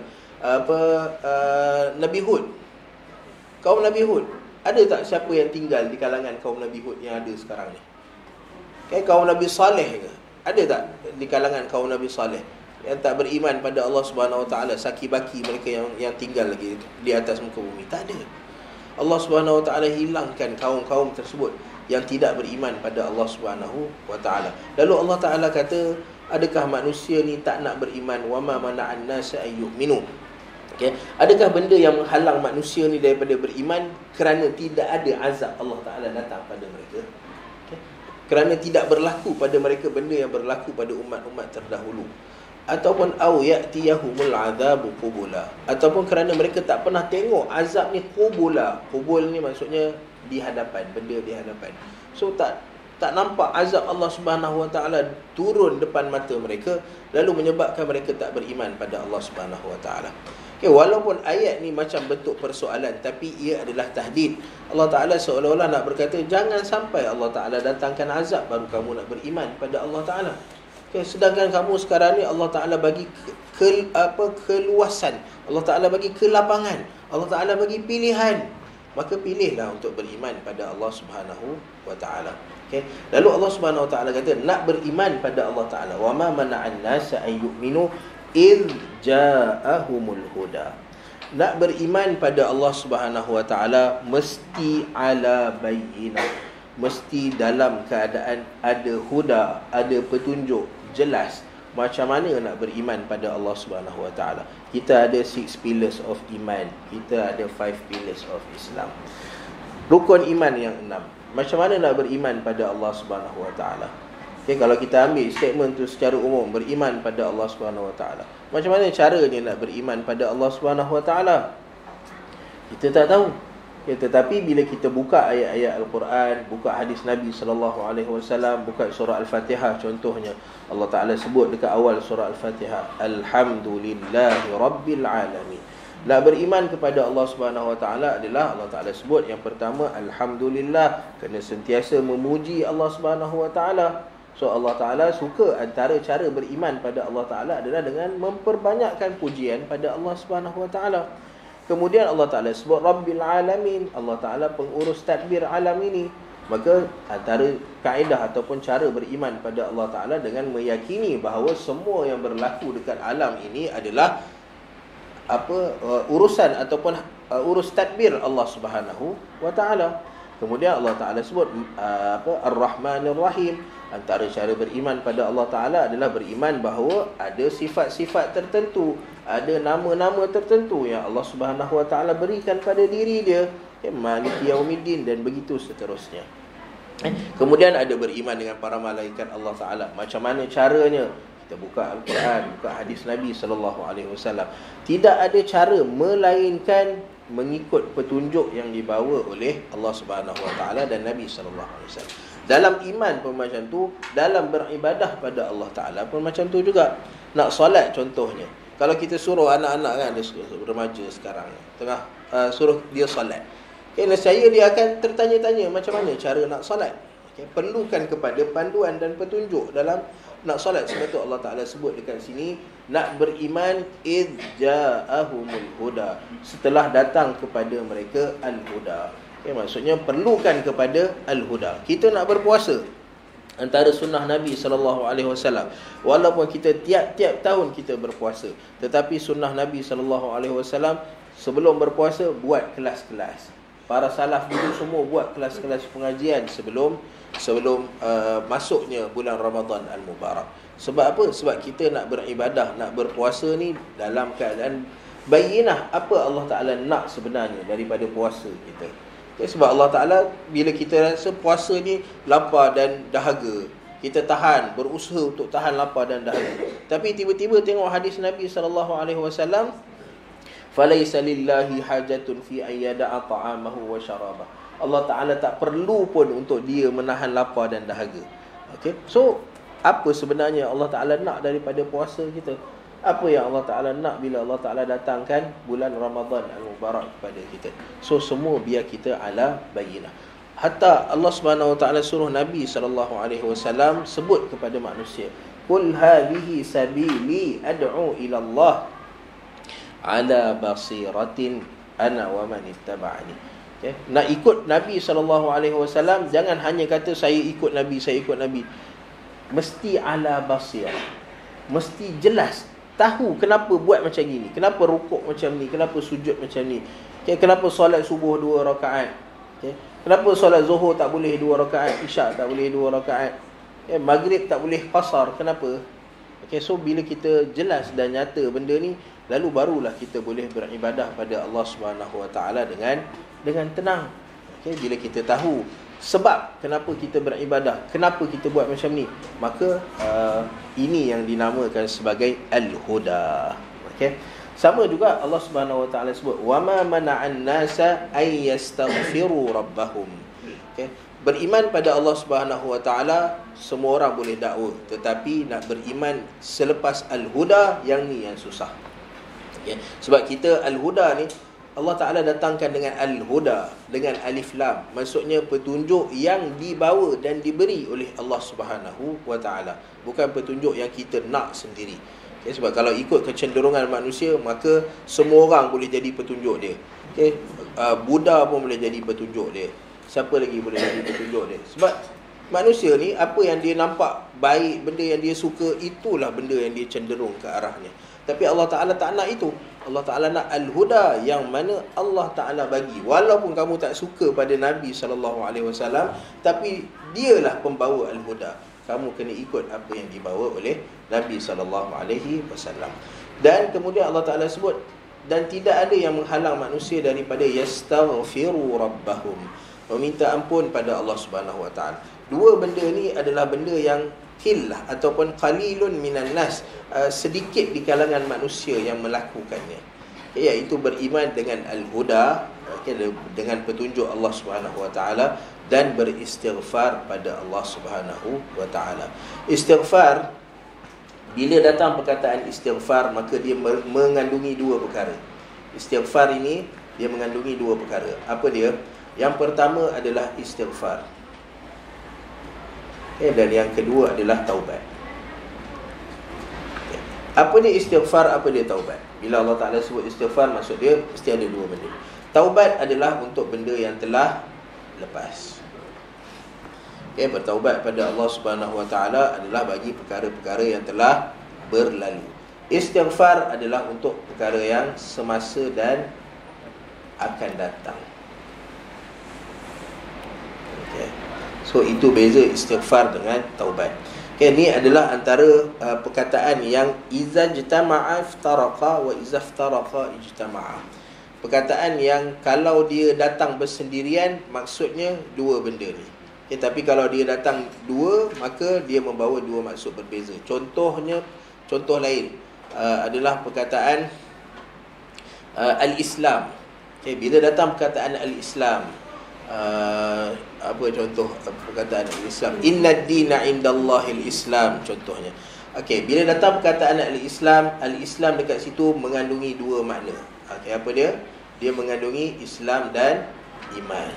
Nabi Hud. Kaum Nabi Hud. Ada tak siapa yang tinggal di kalangan kaum Nabi Hud yang ada sekarang ni? Kaum Nabi Saleh ke? Ada tak di kalangan kaum Nabi Saleh yang tak beriman pada Allah Subhanahu Wa Taala, saki-baki mereka yang tinggal lagi di atas muka bumi? Tak ada. Allah Subhanahu Wa Taala hilangkan kaum-kaum tersebut yang tidak beriman pada Allah Subhanahu Wa Taala. Lalu Allah Taala kata, adakah manusia ni tak nak beriman? Wa ma mana'an nasa ay yu'minu. Okey, adakah benda yang menghalang manusia ni daripada beriman? Kerana tidak ada azab Allah Taala datang pada mereka. Okey, kerana tidak berlaku pada mereka benda yang berlaku pada umat-umat terdahulu. Ataupun au ya'tiyahumul azabu qubula, ataupun kerana mereka tak pernah tengok azab ni qubula. Qubul ni maksudnya di hadapan, benda di hadapan. So tak nampak azab Allah Subhanahu Wa Taala turun depan mata mereka, lalu menyebabkan mereka tak beriman pada Allah Subhanahu Wa Taala. Okay, walaupun ayat ni macam bentuk persoalan, tapi ia adalah tahdid. Allah Taala seolah-olah nak berkata, jangan sampai Allah Taala datangkan azab baru kamu nak beriman pada Allah Taala. Okay, sedangkan kamu sekarang ni Allah Taala bagi keluasan, Allah Taala bagi kelapangan, Allah Taala bagi pilihan. Maka pilihlah untuk beriman pada Allah Subhanahu Wa Taala. Okay. Lalu Allah Subhanahu Wa Taala kata, nak beriman pada Allah Taala. Wa ma mana'an nasa ay yu'minu id ja'ahumul huda. Nak beriman pada Allah Subhanahu Wa Taala mesti ala bayyinah, mesti dalam keadaan ada huda, ada petunjuk jelas. Macam mana nak beriman pada Allah Subhanahu Wa Taala? Kita ada 6 pillars of iman, kita ada 5 pillars of Islam. Rukun iman yang 6. Macam mana nak beriman pada Allah Subhanahu Wa Taala? Okay, kalau kita ambil statement tu secara umum, beriman pada Allah Subhanahu Wa Taala, macam mana caranya nak beriman pada Allah Subhanahu Wa Taala? Kita tak tahu. Okay, tetapi bila kita buka ayat-ayat Al-Quran, buka hadis Nabi SAW, buka surah Al-Fatihah contohnya, Allah Ta'ala sebut dekat awal surah Al-Fatihah, Alhamdulillahi Rabbil Alamin. Nak beriman kepada Allah Subhanahu Wa Taala adalah Allah Ta'ala sebut yang pertama, Alhamdulillah, kena sentiasa memuji Allah Subhanahu Wa Taala. So Allah Ta'ala suka, antara cara beriman pada Allah Ta'ala adalah dengan memperbanyakkan pujian pada Allah Subhanahu Wa Taala. Kemudian Allah Ta'ala sebut Rabbil Alamin, Allah Ta'ala pengurus tadbir alam ini. Maka antara kaedah ataupun cara beriman pada Allah Ta'ala dengan meyakini bahawa semua yang berlaku dekat alam ini adalah urusan ataupun urus tadbir Allah Subhanahu Wa Ta'ala. Kemudian Allah Ta'ala sebut Ar-Rahmanir Rahim. Antara cara beriman pada Allah Ta'ala adalah beriman bahawa ada sifat-sifat tertentu, ada nama-nama tertentu yang Allah Subhanahu Wa Ta'ala berikan pada diri dia, Maliki Yaumiddin, dan begitu seterusnya. Kemudian ada beriman dengan para malaikat Allah Ta'ala. Macam mana caranya? Kita buka Al-Quran, buka hadis Nabi SAW. Tidak ada cara melainkan mengikut petunjuk yang dibawa oleh Allah Subhanahu Wa Ta'ala dan Nabi SAW. Dalam iman pun macam tu, dalam beribadah pada Allah Ta'ala pun macam tu juga. Nak solat contohnya, kalau kita suruh anak-anak kan, dia remaja sekarang tengah suruh dia solat, nescaya dia akan tertanya-tanya macam mana cara nak solat. Perlukan kepada panduan dan petunjuk dalam nak solat. Sebab tu Allah Ta'ala sebut dekat sini, nak beriman id ja'ahumul huda, setelah datang kepada mereka al-huda. Maksudnya perlukan kepada al-huda. Kita nak berpuasa, antara sunnah Nabi SAW, walaupun kita tiap-tiap tahun kita berpuasa, tetapi sunnah Nabi SAW sebelum berpuasa buat kelas-kelas. Para salaf dulu semua buat kelas-kelas pengajian sebelum masuknya bulan Ramadan Al-Mubarak. Sebab apa? Sebab kita nak beribadah, nak berpuasa ni dalam keadaan bayinah apa Allah Ta'ala nak sebenarnya daripada puasa kita. Sebab Allah Ta'ala, bila kita rasa puasa ni lapar dan dahaga, kita tahan, berusaha untuk tahan lapar dan dahaga. Tapi tiba-tiba tengok hadis Nabi SAW, falaisa lillahi hajatun fi ayyada'a ta'amahu wa syarabah. Allah Ta'ala tak perlu pun untuk dia menahan lapar dan dahaga. Okay? So, apa sebenarnya Allah Ta'ala nak daripada puasa kita? Apa yang Allah Ta'ala nak bila Allah Ta'ala datangkan bulan Ramadan Al-Mubarak kepada kita? So, semua biar kita ala bayinah. Hatta Allah Subhanahu Wa Ta'ala suruh Nabi SAW sebut kepada manusia, Qul hadhihi sabili ad'u ila Allah ala basiratin ana wa man ittaba'ani. Okay. Nak ikut Nabi SAW, jangan hanya kata saya ikut Nabi, saya ikut Nabi. Mesti ala basirah. Mesti jelas, tahu kenapa buat macam ni, kenapa rukuk macam ni, kenapa sujud macam ni. Okay. Kenapa solat subuh 2 rakaat. Okay. Kenapa solat zuhur tak boleh 2 rakaat, isyak tak boleh 2 rakaat, maghrib tak boleh qasar, kenapa? Okay, so bila kita jelas dan nyata benda ni, lalu barulah kita boleh beribadah pada Allah Subhanahu Wa Ta'ala dengan tenang. Okay, bila kita tahu sebab kenapa kita beribadah, kenapa kita buat macam ni, maka ini yang dinamakan sebagai al-huda. Okay. Sama juga Allah Subhanahu Wa Ta'ala sebut, wama mana'an nasa ay yastaghfiru rabbahum. Okay. Beriman pada Allah Subhanahu Wa Ta'ala semua orang boleh dakwa, tetapi nak beriman selepas al-huda, yang ni yang susah. Okay. Sebab kita al-huda ni Allah Ta'ala datangkan dengan al-huda, dengan alif lam, maksudnya petunjuk yang dibawa dan diberi oleh Allah Subhanahu Wa Ta'ala, bukan petunjuk yang kita nak sendiri. Okay, sebab kalau ikut kecenderungan manusia, maka semua orang boleh jadi petunjuk dia. Okay, Buddha pun boleh jadi petunjuk dia. Siapa lagi boleh jadi petunjuk dia? Sebab manusia ni, apa yang dia nampak baik, benda yang dia suka, itulah benda yang dia cenderung ke arahnya. Tapi Allah Ta'ala tak nak itu. Allah Ta'ala nak al-huda, yang mana Allah Ta'ala bagi. Walaupun kamu tak suka pada Nabi SAW, tapi dialah pembawa al-huda. Kamu kena ikut apa yang dibawa oleh Nabi SAW. Dan kemudian Allah Ta'ala sebut, dan tidak ada yang menghalang manusia daripada yastaghfiru rabbahum, meminta ampun pada Allah Subhanahu Wa Ta'ala. Dua benda ni adalah benda yang qillah ataupun qalilun minan nas, sedikit di kalangan manusia yang melakukannya, iaitu beriman dengan al-huda, dengan petunjuk Allah Subhanahu Wa Ta'ala, dan beristighfar pada Allah Subhanahu Wa Ta'ala. Istighfar, bila datang perkataan istighfar, maka dia mengandungi dua perkara. Istighfar ini dia mengandungi dua perkara. Apa dia? Yang pertama adalah istighfar, dan yang kedua adalah taubat. Apa dia istighfar, apa dia taubat? Bila Allah Ta'ala sebut istighfar, maksud dia mesti ada dua benda. Taubat adalah untuk benda yang telah lepas. Bertaubat pada Allah Subhanahu Wa Ta'ala adalah bagi perkara-perkara yang telah berlalu. Istighfar adalah untuk perkara yang semasa dan akan datang. So itu beza istighfar dengan taubat. Ini adalah antara perkataan yang iza ijtama'a iftaraqa wa iza iftaraqa ijtama'a. Perkataan yang kalau dia datang bersendirian, maksudnya dua benda ni. Tapi kalau dia datang dua, maka dia membawa dua maksud berbeza. Contoh lain adalah perkataan al-Islam. Bila datang perkataan al-Islam, apa contoh perkataan al-Islam? Inna ad-dina indallahil Islam, contohnya. Bila datang perkataan al-Islam, al-Islam dekat situ mengandungi dua makna. Apa dia? Dia mengandungi Islam dan iman.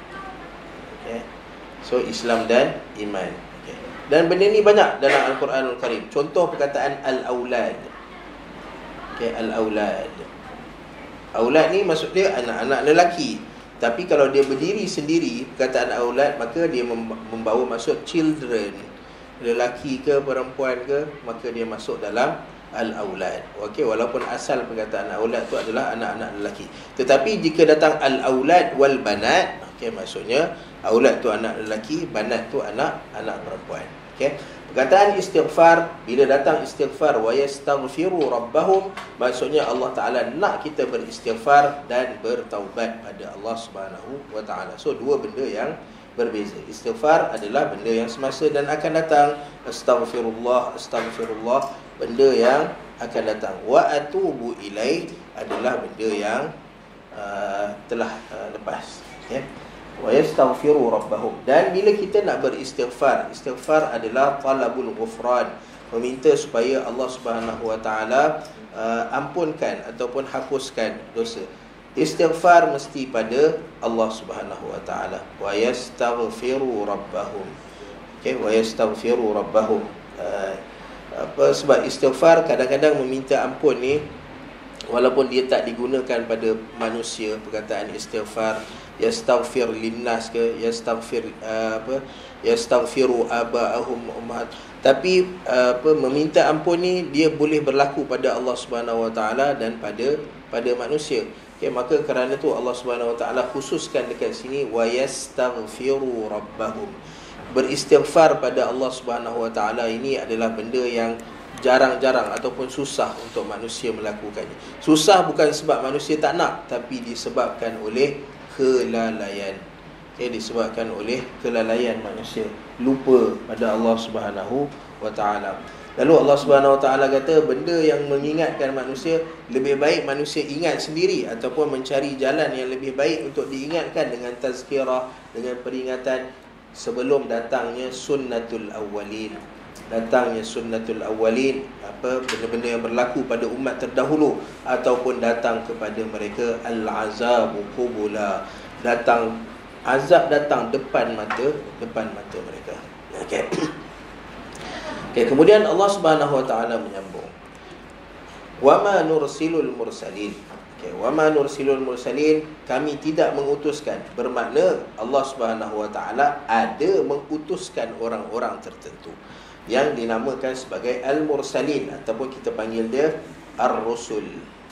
So Islam dan iman. Dan benda ni banyak dalam Al-Quranul Karim. Contoh perkataan al-aulad. Al-aulad. Aulad ni maksud dia anak-anak lelaki. Tapi kalau dia berdiri sendiri, perkataan aulad, maka dia membawa maksud children. Lelaki ke perempuan ke, maka dia masuk dalam al-aulad. Walaupun asal perkataan aulad tu adalah anak-anak lelaki. Tetapi jika datang al-aulad wal banat, maksudnya aulad tu anak lelaki, banat tu anak perempuan. Perkataan istighfar, bila datang istighfar wa yastaghfiru rabbahum, maksudnya Allah Ta'ala nak kita beristighfar dan bertaubat pada Allah Subhanahu Wa Ta'ala. So dua benda yang berbeza. Istighfar adalah benda yang semasa dan akan datang. Astaghfirullah, astaghfirullah, benda yang akan datang. Wa atubu ilaih adalah benda yang telah lepas. Ya. Wa yastaghfiru rabbahum. Dan bila kita nak beristighfar, istighfar adalah talabul ghufran, meminta supaya Allah Subhanahu wa taala ampunkan ataupun hapuskan dosa. Istighfar mesti pada Allah Subhanahu wa taala. Wa yastaghfiru rabbahum. Okey, wa yastaghfiru rabbahum. Sebab istighfar kadang-kadang meminta ampun ni, walaupun dia tak digunakan pada manusia, perkataan istighfar, yastaghfir linnas ke, yastaghfiru aba'ahum ummahat, tapi meminta ampun ni dia boleh berlaku pada Allah Subhanahu wa taala dan pada manusia. Okay, maka kerana tu Allah Subhanahu wa taala khususkan dekat sini wa yastaghfiru rabbahum. Beristighfar pada Allah Subhanahu wa taala ini adalah benda yang jarang-jarang ataupun susah untuk manusia melakukannya. Susah bukan sebab manusia tak nak, tapi disebabkan oleh kelalaian. Okay, disebabkan oleh kelalaian manusia, lupa pada Allah Subhanahu wa taala. Lalu Allah Subhanahu wa taala kata benda yang mengingatkan manusia, lebih baik manusia ingat sendiri ataupun mencari jalan yang lebih baik untuk diingatkan dengan tazkirah, dengan peringatan sebelum datangnya sunnatul awwalin. Datangnya sunnatul awwalin, benda-benda yang berlaku pada umat terdahulu, ataupun datang kepada mereka al-azabu qubula, datang azab, datang depan mata mereka. Okey. Okay, kemudian Allah Subhanahu wa taala menyambung, wa ma nursilul mursalin. Okay, wa ma nursilul mursalin, kami tidak mengutuskan, bermakna Allah Subhanahu wa taala ada mengutuskan orang-orang tertentu yang dinamakan sebagai al-mursalin, ataupun kita panggil dia ar-rusul.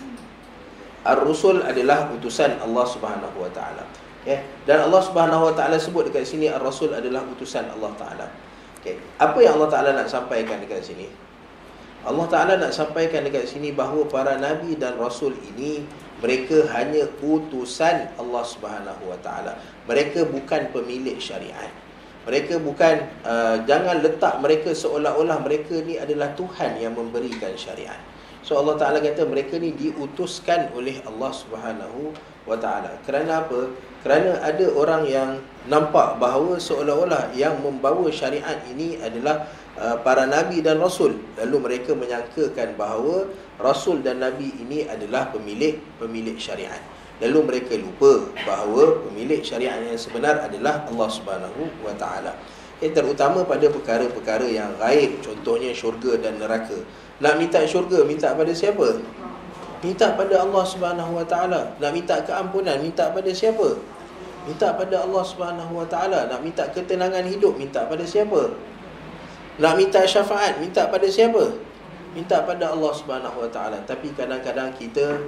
Ar-rusul adalah utusan Allah Subhanahu wa taala. Okay. Dan Allah Subhanahu wa taala sebut dekat sini ar-rasul adalah utusan Allah taala. Okay. Apa yang Allah taala nak sampaikan dekat sini? Allah taala nak sampaikan dekat sini bahawa para nabi dan rasul ini, mereka hanya utusan Allah Subhanahu wa taala. Mereka bukan pemilik syariat. Mereka bukan, jangan letak mereka seolah-olah mereka ni adalah Tuhan yang memberikan syariat. So Allah Ta'ala kata mereka ni diutuskan oleh Allah Subhanahu wa ta'ala. Kerana apa? Kerana ada orang yang nampak bahawa seolah-olah yang membawa syariat ini adalah para nabi dan rasul. Lalu mereka menyangkakan bahawa rasul dan nabi ini adalah pemilik syariat. Lalu mereka lupa bahawa pemilik syariat yang sebenar adalah Allah Subhanahu wa ta'ala. Terutama pada perkara-perkara yang gaib, contohnya syurga dan neraka. Nak minta syurga, minta pada siapa? Minta pada Allah Subhanahu wa ta'ala. Nak minta keampunan, minta pada siapa? Minta pada Allah Subhanahu wa ta'ala. Nak minta ketenangan hidup, minta pada siapa? Nak minta syafaat, minta pada siapa? Minta pada Allah Subhanahu wa ta'ala. Tapi kadang-kadang kita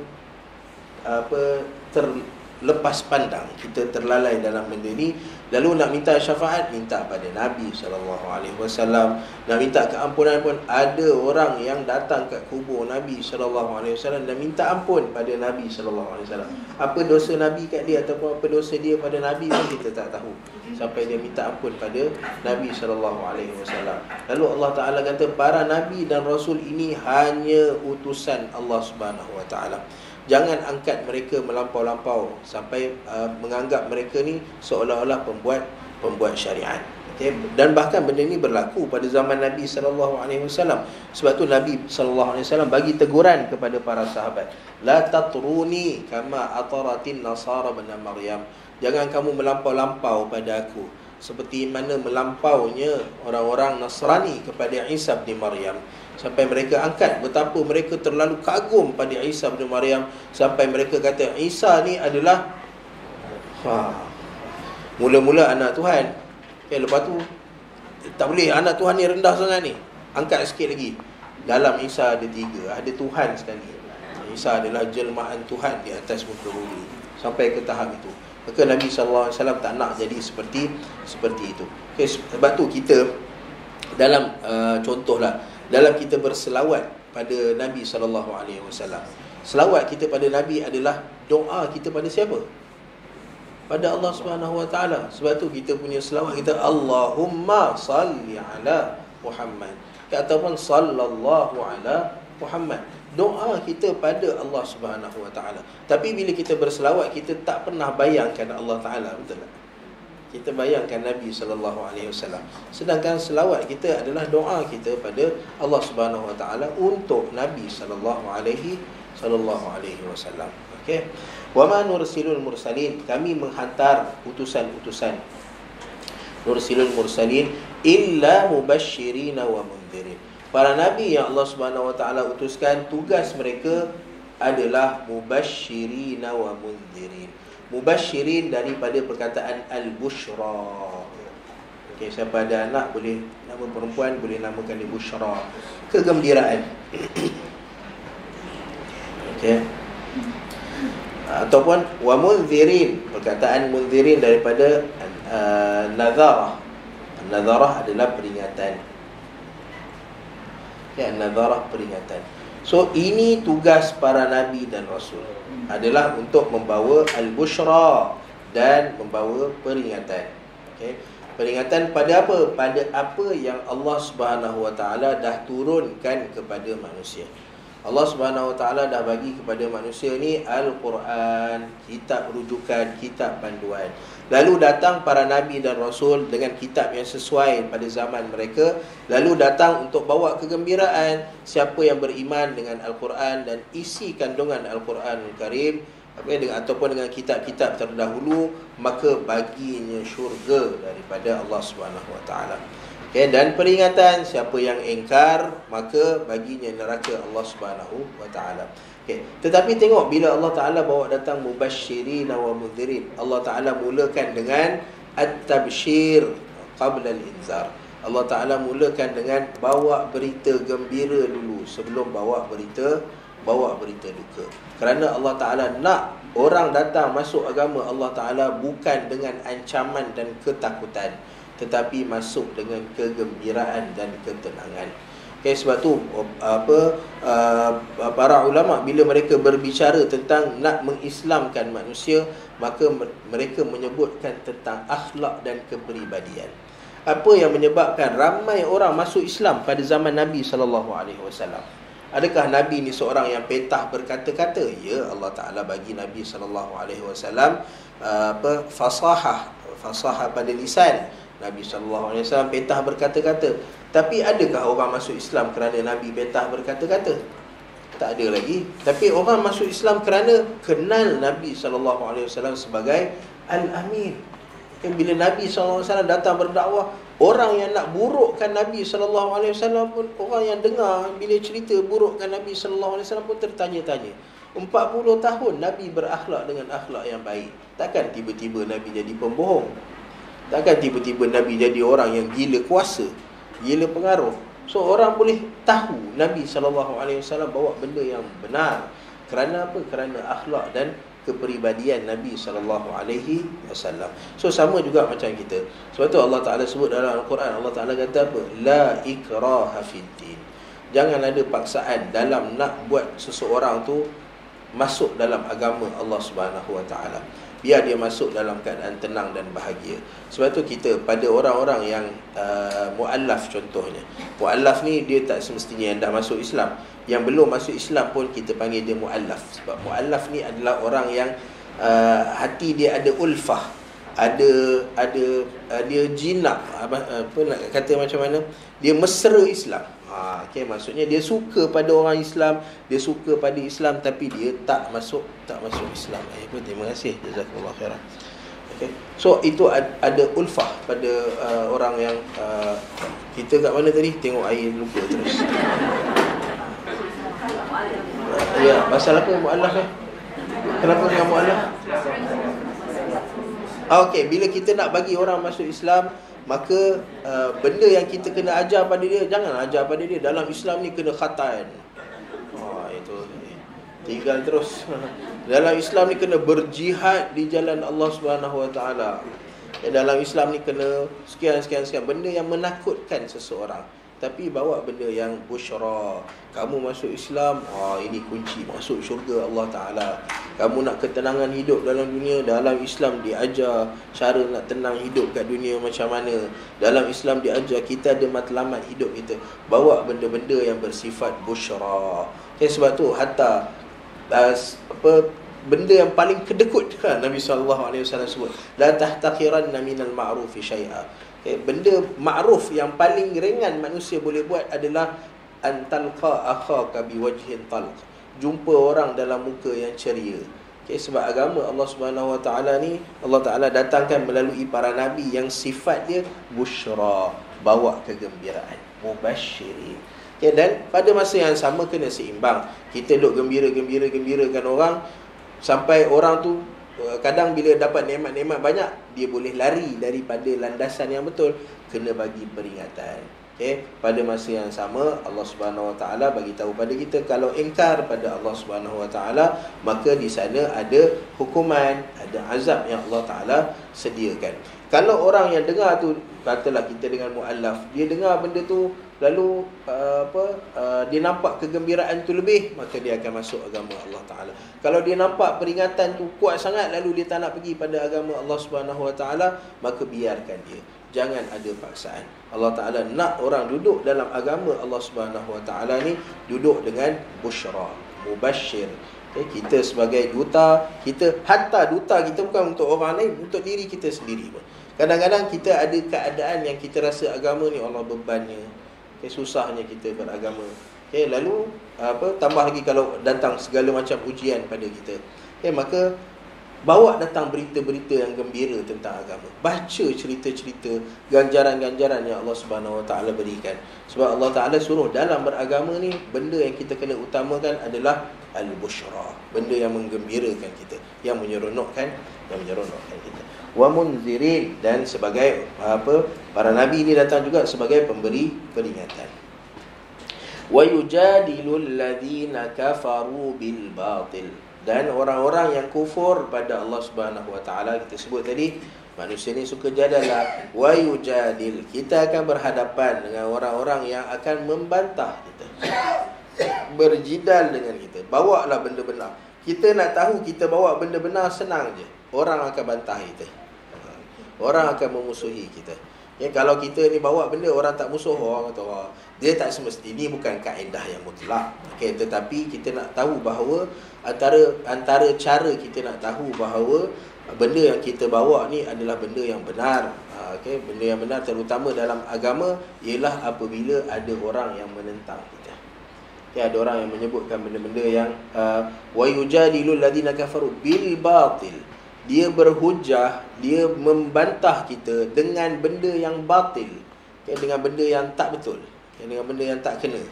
terlepas pandang, kita terlalai dalam benda ni. Lalu nak minta syafaat, minta pada Nabi SAW. Nak minta keampunan pun, ada orang yang datang kat kubur Nabi SAW dan minta ampun pada Nabi SAW. Apa dosa Nabi kat dia ataupun apa dosa dia pada Nabi pun kita tak tahu, sampai dia minta ampun pada Nabi SAW. Lalu Allah Ta'ala kata para Nabi dan Rasul ini hanya utusan Allah Subhanahu wa ta'ala. Jangan angkat mereka melampau-lampau sampai menganggap mereka ni seolah-olah pembuat syariat. Okay? Dan bahkan benda ni berlaku pada zaman Nabi SAW. Sebab tu Nabi SAW bagi teguran kepada para sahabat, la tatruni kama ataratin nasara bin Maryam. Jangan kamu melampau-lampau pada aku seperti mana melampaunya orang-orang Nasrani kepada Isa bin Maryam. Sampai mereka angkat betapa mereka terlalu kagum pada Isa bin Maryam, sampai mereka kata Isa ni adalah mula-mula anak Tuhan. Okay, lepas tu tak boleh, anak Tuhan ni rendah sangat ni, angkat sikit lagi. Dalam Isa ada tiga, ada Tuhan sekali. Isa adalah jelmaan Tuhan di atas muka bumi. Sampai ke tahap itu. Maka Nabi SAW tak nak jadi seperti itu. Okay, sebab tu kita dalam contohlah, dalam kita berselawat pada Nabi SAW, selawat kita pada Nabi adalah doa kita pada siapa? pada Allah Subhanahu Wa Taala. Sebab tu kita punya selawat kita Allahumma salli ala Muhammad, ataupun sallallahu ala Muhammad. Doa kita pada Allah Subhanahu Wa Taala. Tapi bila kita berselawat, kita tak pernah bayangkan Allah Taala, betul tak? Kita bayangkan Nabi sallallahu alaihi wasallam. Sedangkan selawat kita adalah doa kita pada Allah Subhanahu Wa Taala untuk Nabi sallallahu alaihi wasallam. Okey. Wa ma nursilul mursalin, kami menghantar utusan-utusan. Nursilul mursalin illa mubasysyirin wa mundhirin. Para nabi yang Allah Subhanahu Wa Taala utuskan, tugas mereka adalah mubasysyirin wa mundhirin. Mubasysyirin daripada perkataan al-busyra. Okey, siapa ada anak boleh, nama perempuan boleh namakan dia busyra, kegembiraan. Okey. Ataupun wa mundhirin, perkataan mundhirin daripada nadharah. Nadharah adalah peringatan. Ya, nadharah peringatan. So ini tugas para nabi dan rasul, adalah untuk membawa al-busyra dan membawa peringatan. Okey. Peringatan pada apa? Pada apa yang Allah Subhanahu Wa Taala dah turunkan kepada manusia. Allah Subhanahu Wa Taala dah bagi kepada manusia ni Al-Quran, kitab rujukan, kitab panduan. Lalu datang para nabi dan rasul dengan kitab yang sesuai pada zaman mereka. Lalu datang untuk bawa kegembiraan siapa yang beriman dengan Al-Quran dan isi kandungan Al-Quranul Karim, ataupun dengan kitab-kitab terdahulu, maka baginya syurga daripada Allah Subhanahu Wa Taala. Okay, dan peringatan siapa yang engkar, maka baginya neraka Allah Subhanahu Wa Taala. Okay. Tetapi tengok, bila Allah Taala bawa datang mubasysyirin wa mundhirin, Allah Taala mulakan dengan at-tabsyir qabla al-inzar. Allah Taala mulakan dengan bawa berita gembira dulu sebelum bawa berita duka. Kerana Allah Taala nak orang datang masuk agama Allah Taala bukan dengan ancaman dan ketakutan, tetapi masuk dengan kegembiraan dan ketenangan. Okay, sebab tu para ulama bila mereka berbicara tentang nak mengislamkan manusia, maka mereka menyebutkan tentang akhlak dan kepribadian. Apa yang menyebabkan ramai orang masuk Islam pada zaman Nabi sallallahu alaihi wasallam? Adakah Nabi ni seorang yang petah berkata-kata? Ya, Allah Taala bagi Nabi sallallahu alaihi wasallam fasahah pada lisan. Nabi sallallahu alaihi wasallam petah berkata-kata. Tapi adakah orang masuk Islam kerana Nabi petah berkata-kata? Tak ada lagi. Tapi orang masuk Islam kerana kenal Nabi sallallahu alaihi wasallam sebagai Al-Amin. Bila Nabi sallallahu alaihi wasallam datang berdakwah, orang yang nak burukkan Nabi sallallahu alaihi wasallam pun, orang yang dengar bila cerita burukkan Nabi sallallahu alaihi wasallam pun tertanya-tanya. 40 tahun Nabi berakhlak dengan akhlak yang baik. Takkan tiba-tiba Nabi jadi pembohong? Takkan tiba-tiba Nabi jadi orang yang gila kuasa, gila pengaruh? So orang boleh tahu Nabi SAW bawa benda yang benar. Kerana apa? Kerana akhlak dan kepribadian Nabi SAW. So sama juga macam kita. Sebab tu Allah Ta'ala sebut dalam Al-Quran, Allah Ta'ala kata apa? La ikraha fiddin. Jangan ada paksaan dalam nak buat seseorang tu masuk dalam agama Allah Subhanahu Wa Ta'ala. Biar dia masuk dalam keadaan tenang dan bahagia. Sebab tu kita pada orang-orang yang mu'allaf contohnya. Mu'allaf ni dia tak semestinya yang dah masuk Islam. Yang belum masuk Islam pun kita panggil dia mu'allaf. Sebab mu'allaf ni adalah orang yang hati dia ada ulfah, dia jinak, apa nak kata macam mana, dia mesra Islam. Okay, maksudnya dia suka pada orang Islam, dia suka pada Islam, tapi dia tak masuk Islam. Terima kasih, jazakumullah khairan. Okay. So itu ada ulfah pada orang yang kita kat mana tadi? Tengok air lupa terus. Ya, pasal apa mu'allaf ni? Kenapa dengan mu'allaf? Okey, bila kita nak bagi orang masuk Islam, maka benda yang kita kena ajar pada dia, jangan ajar pada dia dalam Islam ni kena khatan. Itu tinggal terus. Dalam Islam ni kena berjihad di jalan Allah Subhanahu Wa Taala. Dalam Islam ni kena sekian benda yang menakutkan seseorang. tapi bawa benda yang busyra. Kamu masuk Islam, ini kunci masuk syurga Allah Ta'ala. Kamu nak ketenangan hidup dalam dunia, dalam Islam diajar cara nak tenang hidup kat dunia macam mana. Dalam Islam diajar kita ada matlamat hidup kita. Bawa benda-benda yang bersifat busyra. Sebab tu hatta benda yang paling kedekut Nabi SAW sebut, la tahtaqiranna minal ma'rufi syai'a. Benda ma'ruf yang paling ringan manusia boleh buat adalah antalqa akhaka biwajhin talq. Jumpa orang dalam muka yang ceria. Sebab agama Allah Subhanahu Wa Taala ni, Allah Taala datangkan melalui para nabi yang sifat dia busyra, bawa kegembiraan, mubasyirin. Dan pada masa yang sama kena seimbang. Kita duk gembirakan orang, sampai orang tu kadang bila dapat nikmat-nikmat banyak, dia boleh lari daripada landasan yang betul. Kena bagi peringatan. Pada masa yang sama, Allah Subhanahu Wa Taala bagi tahu pada kita, kalau ingkar pada Allah Subhanahu Wa Taala, maka di sana ada hukuman, ada azab yang Allah Taala sediakan. Kalau orang yang dengar tu, katalah kita dengan muallaf, dia dengar benda tu lalu dia nampak kegembiraan tu lebih, maka dia akan masuk agama Allah Ta'ala. Kalau dia nampak peringatan tu kuat sangat lalu dia tak nak pergi pada agama Allah Subhanahu Wa Ta'ala, maka biarkan dia. Jangan ada paksaan. Allah Ta'ala nak orang duduk dalam agama Allah Subhanahu Wa Ta'ala ni duduk dengan busyra, mubasyir. Kita sebagai duta, hatta duta kita bukan untuk orang lain, untuk diri kita sendiri pun. Kadang-kadang kita ada keadaan yang kita rasa agama ni Allah bebannya, susahnya kita beragama. Lalu tambah lagi kalau datang segala macam ujian pada kita. Maka bawa datang berita-berita yang gembira tentang agama. Baca cerita-cerita ganjaran-ganjaran yang Allah Subhanahu Wa Taala berikan. Sebab Allah Taala suruh dalam beragama ni, benda yang kita kena utamakan adalah al-busyra, benda yang menggembirakan kita, yang menyeronokkan kita. Wa munzirin, dan sebagai para nabi ini datang juga sebagai pemberi peringatan. Wa yujadilul ladzina kafaru bil batil, dan orang-orang yang kufur pada Allah Subhanahu Wa Taala, kita sebut tadi manusia ni suka jadalah. Wa yujadil, kita akan berhadapan dengan orang-orang yang akan membantah kita, berjidal dengan kita. Bawalah benda benar. Kita nak tahu kita bawa benda benar senang je, orang akan bantah kita, orang akan memusuhi kita. Kalau kita ni bawa benda orang tak musuh, orang kata dia tak semesti, ni bukan kaedah yang mutlak. Tetapi kita nak tahu bahawa antara cara kita nak tahu bahawa benda yang kita bawa ni adalah benda yang benar. Benda yang benar terutama dalam agama ialah apabila ada orang yang menentang kita. Ada orang yang menyebutkan benda-benda yang wa yujadilul ladzina kafaru bil batil. Dia berhujah, dia membantah kita dengan benda yang batil, dengan benda yang tak betul, dengan benda yang tak kena.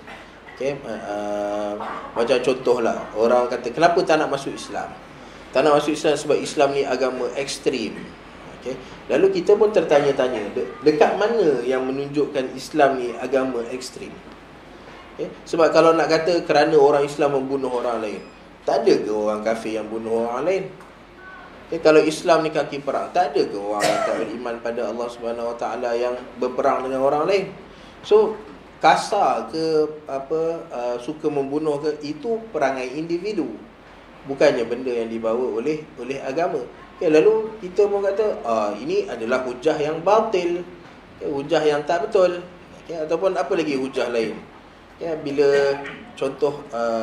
Macam contohlah, orang kata, kenapa tak nak masuk Islam? Tak nak masuk Islam sebab Islam ni agama ekstrim. Lalu kita pun tertanya-tanya, dekat mana yang menunjukkan Islam ni agama ekstrim? Sebab kalau nak kata kerana orang Islam membunuh orang lain, tak ada ke orang kafir yang bunuh orang lain? Kalau Islam ni kaki perang, tak ada ke orang yang tak beriman pada Allah Subhanahu Wa Taala yang berperang dengan orang lain? So kasar ke suka membunuh ke, itu perangai individu, bukannya benda yang dibawa oleh agama. Lalu kita pun kata ini adalah hujah yang batil, hujah yang tak betul, ataupun apa lagi hujah lain. Bila contoh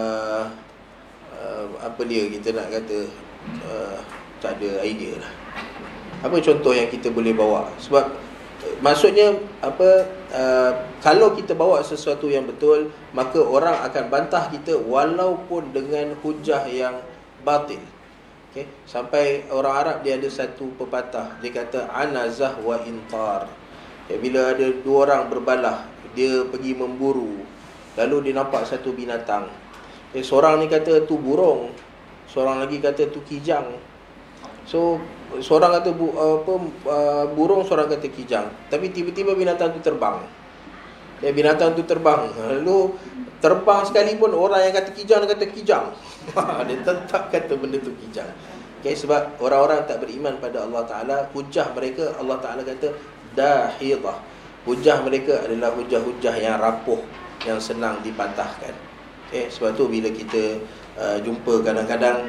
apa dia kita nak kata, tak ada idea lah. Apa contoh yang kita boleh bawa? Sebab maksudnya kalau kita bawa sesuatu yang betul, maka orang akan bantah kita walaupun dengan hujah yang batil. Sampai orang Arab dia ada satu pepatah, dia kata anazah wa intar. Bila ada dua orang berbalah, dia pergi memburu, lalu dia nampak satu binatang. Seorang ni kata tu burung, seorang lagi kata tu kijang. So seorang kata burung, seorang kata kijang. Tapi tiba-tiba binatang tu terbang. Binatang tu terbang. Lalu terbang sekalipun orang yang kata kijang, dia kata kijang. Dia tetap kata benda tu kijang. Sebab orang-orang tak beriman pada Allah Ta'ala, hujah mereka Allah Ta'ala kata dahidah. hujah mereka adalah hujah-hujah yang rapuh, yang senang dipatahkan. Sebab tu bila kita jumpa kadang-kadang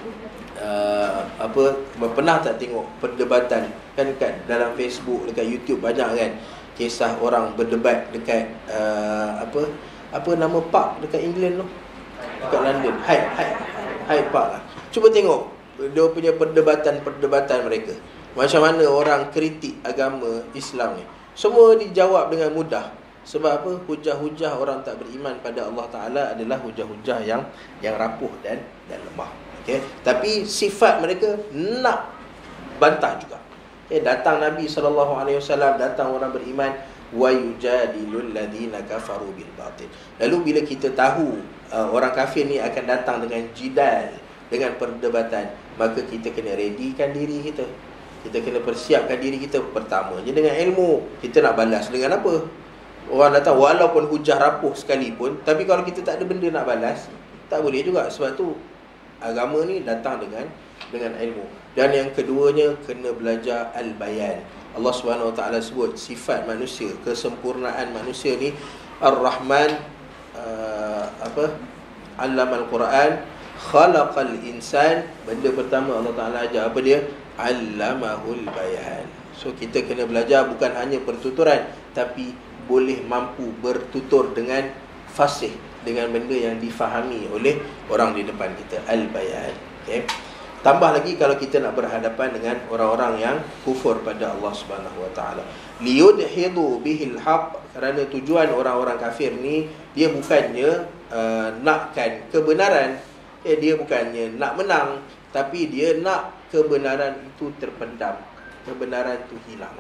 pernah tak tengok perdebatan kan kat dalam Facebook, dekat YouTube banyak kan kisah orang berdebat dekat apa nama park dekat England tu, dekat London, Hyde Park lah. Cuba tengok dia punya perdebatan mereka, macam mana orang kritik agama Islam ni. Semua dijawab dengan mudah. Sebab apa? Hujah-hujah orang tak beriman pada Allah Ta'ala adalah hujah-hujah yang rapuh dan lemah. Tapi sifat mereka nak bantah juga. Datang Nabi SAW, datang orang beriman, wa yujadilul ladina kafaru bil batil. Lalu bila kita tahu orang kafir ni akan datang dengan jidal, dengan perdebatan, maka kita kena readykan diri kita. Kita kena persiapkan diri kita. Pertamanya dengan ilmu. Kita nak balas dengan apa? Orang datang walaupun hujah rapuh sekalipun, tapi kalau kita tak ada benda nak balas, tak boleh juga. Sebab tu agama ni datang dengan ilmu. Dan yang keduanya, kena belajar al-bayan. Allah SWT sebut sifat manusia, kesempurnaan manusia ni Ar-Rahman Allamal Quran, khalaqal insan. Benda pertama Allah Ta'ala ajar apa dia? Allamahul bayan. So kita kena belajar bukan hanya pertuturan, tapi boleh mampu bertutur dengan fasih, dengan benda yang difahami oleh orang di depan kita. Al-bayan. Tambah lagi kalau kita nak berhadapan dengan orang-orang yang kufur pada Allah Subhanahu Wa Taala. Liyudhidu bihil haq, kerana tujuan orang-orang kafir ni dia bukannya nakkan kebenaran. Dia bukannya nak menang, tapi dia nak kebenaran itu terpendam, kebenaran itu hilang.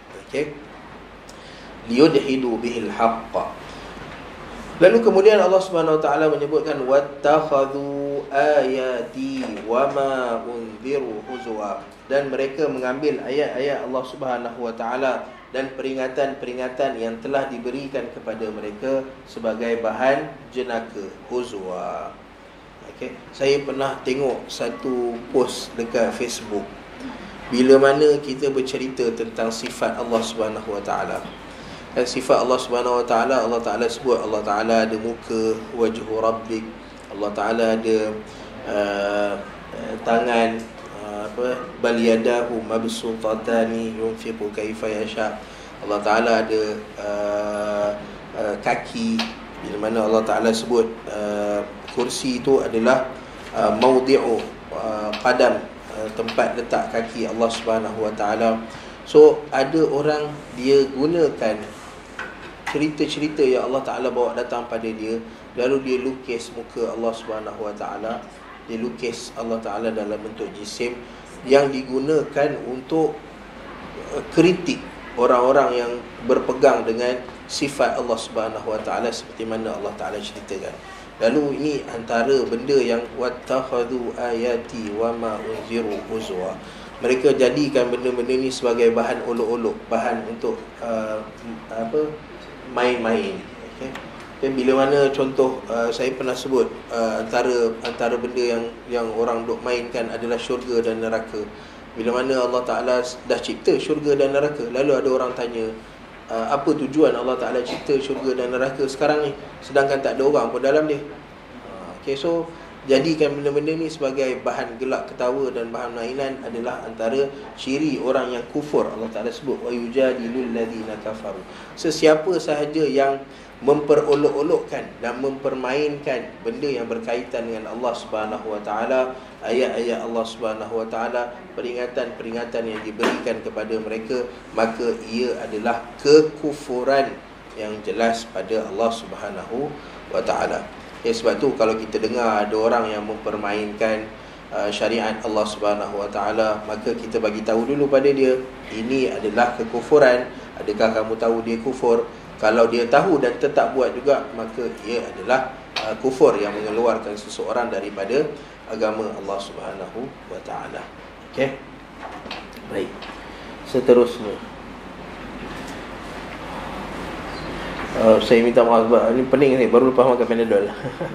Liyudhidu bihil haqq. Lalu kemudian Allah Subhanahu Wa Taala menyebutkan wattakhadhu ayati wama unziru huzwa, dan mereka mengambil ayat-ayat Allah Subhanahu Wa Taala dan peringatan-peringatan yang telah diberikan kepada mereka sebagai bahan jenaka, huzwa. Saya pernah tengok satu post dekat Facebook bila mana kita bercerita tentang sifat Allah Subhanahu Wa Taala. Dan sifat Allah Subhanahu Wa Taala, Allah Taala sebut Allah Taala ada muka, wajhu rabbik. Allah Taala ada tangan, bal yadahu mabsutatani yunfiqu kaifa yasha. Allah Taala ada kaki, bila mana Allah Taala sebut kursi itu adalah maudi'u qadam, tempat letak kaki Allah Subhanahu Wa Taala. So ada orang dia gunakan cerita-cerita yang Allah Ta'ala bawa datang pada dia, lalu dia lukis muka Allah Subhanahu Wa Taala, dia lukis Allah Ta'ala dalam bentuk jisim yang digunakan untuk kritik orang-orang yang berpegang dengan sifat Allah Subhanahu Wa Taala seperti mana Allah Ta'ala ceritakan. Lalu ini antara benda yang wattakhadhu ayati wama unziru huzwa. Mereka jadikan benda-benda ni sebagai bahan olok-olok, bahan untuk main-main. Bila mana contoh saya pernah sebut antara benda yang orang duk mainkan adalah syurga dan neraka. Bila mana Allah Ta'ala dah cipta syurga dan neraka, lalu ada orang tanya, apa tujuan Allah Ta'ala cipta syurga dan neraka sekarang ni, sedangkan tak ada orang pun dalam dia. So jadikan benda-benda ni sebagai bahan gelak ketawa dan bahan mainan adalah antara ciri orang yang kufur. Allah Ta'ala sebut wa yujadilul ladina kafaru. Sesiapa sahaja yang memperolok-olokkan dan mempermainkan benda yang berkaitan dengan Allah Subhanahu Wa Taala, ayat-ayat Allah Subhanahu Wa Taala, peringatan-peringatan yang diberikan kepada mereka, maka ia adalah kekufuran yang jelas pada Allah Subhanahu Wa Taala. Sebab tu kalau kita dengar ada orang yang mempermainkan syariat Allah Subhanahu Wa Taala, maka kita bagi tahu dulu pada dia, ini adalah kekufuran. Adakah kamu tahu dia kufur? Kalau dia tahu dan tetap buat juga, maka ia adalah kufur yang mengeluarkan seseorang daripada agama Allah Subhanahu Wa Taala. Baik. Seterusnya, saya minta maaf sebab ini pening ni, baru lepas makan Panadol.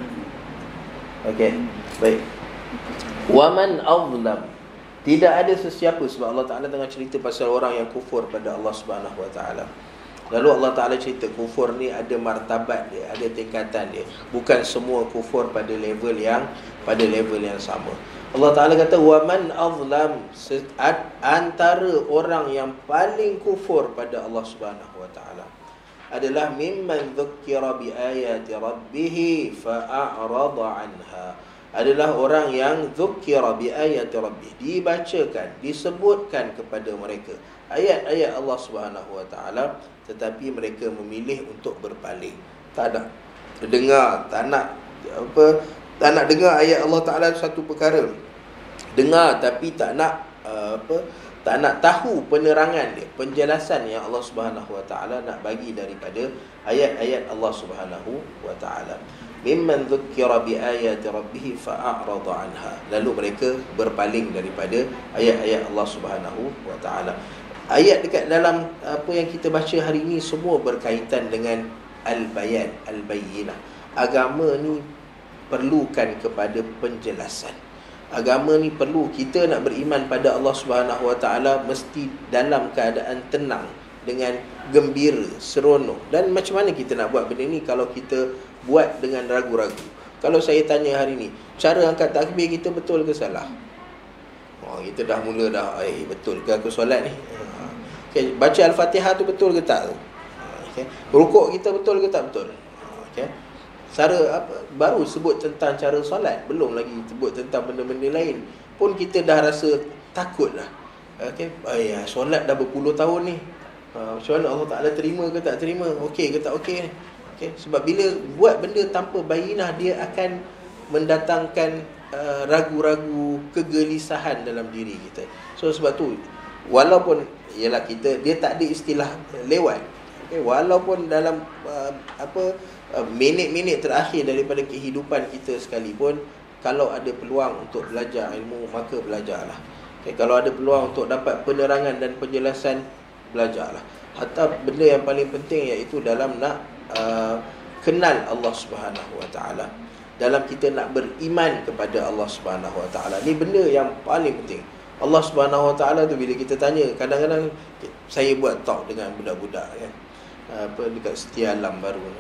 Baik. Waman azlam, tidak ada sesiapa, sebab Allah Ta'ala tengah cerita pasal orang yang kufur pada Allah Subhanahu Wa Ta'ala. Lalu Allah Ta'ala cerita kufur ni ada martabat dia, ada tingkatan dia. Bukan semua kufur pada level yang sama. Allah Ta'ala kata wa man azlam, antara orang yang paling kufur pada Allah Subhanahu wa Ta'ala adalah mimman dzukkira bi ayati rabbih fa'arada anha. Adalah orang yang dzukkira bi ayati rabbih, dibacakan, disebutkan kepada mereka ayat-ayat Allah Subhanahu wa Ta'ala, tetapi mereka memilih untuk berpaling. Tak nak dengar, tak nak dengar ayat Allah Ta'ala. Satu perkara, dengar tapi tak nak tak nak tahu penerangan dia, penjelasan yang Allah Subhanahu wa Ta'ala nak bagi daripada ayat-ayat Allah Subhanahu wa Ta'ala. Mimman dzukkira bi ayati rabbih fa'arada anha. Lalu mereka berpaling daripada ayat-ayat Allah Subhanahu wa Ta'ala. Ayat dekat dalam apa yang kita baca hari ini semua berkaitan dengan al-bayan, al-bayyinah. Agama ni perlukan kepada penjelasan. Agama ni perlu, kita nak beriman pada Allah Subhanahu wa Ta'ala mesti dalam keadaan tenang, dengan gembira, seronok. Dan macam mana kita nak buat benda ni kalau kita buat dengan ragu-ragu? Kalau saya tanya hari ni, cara angkat takbir kita betul ke salah? Kita dah mula dah, betul ke aku solat ni? Okay, baca Al-Fatihah tu betul ke tak? Okay. Rukuk kita betul ke tak betul? Okay. Cara apa, baru sebut tentang cara solat, belum lagi sebut tentang benda-benda lain pun kita dah rasa takut lah. Okay. Solat dah berpuluh tahun ni, macam mana Allah Ta'ala terima ke tak terima, okey ke tak okey? Okay. Sebab bila buat benda tanpa bayinah, dia akan mendatangkan ragu-ragu, kegelisahan dalam diri kita. So sebab tu, walaupun ialah dia tak ada istilah lewat, okay, walaupun dalam minit-minit terakhir daripada kehidupan kita sekalipun, kalau ada peluang untuk belajar ilmu, maka belajarlah. Okay, kalau ada peluang untuk dapat penerangan dan penjelasan, belajarlah. Hatta benda yang paling penting iaitu dalam nak kenal Allah Subhanahu wa Ta'ala, dalam kita nak beriman kepada Allah Subhanahu wa Ta'ala. Ni benda yang paling penting. Allah Subhanahu wa Ta'ala tu bila kita tanya, kadang-kadang saya buat talk dengan budak-budak kan, dekat Setia Alam baru ni,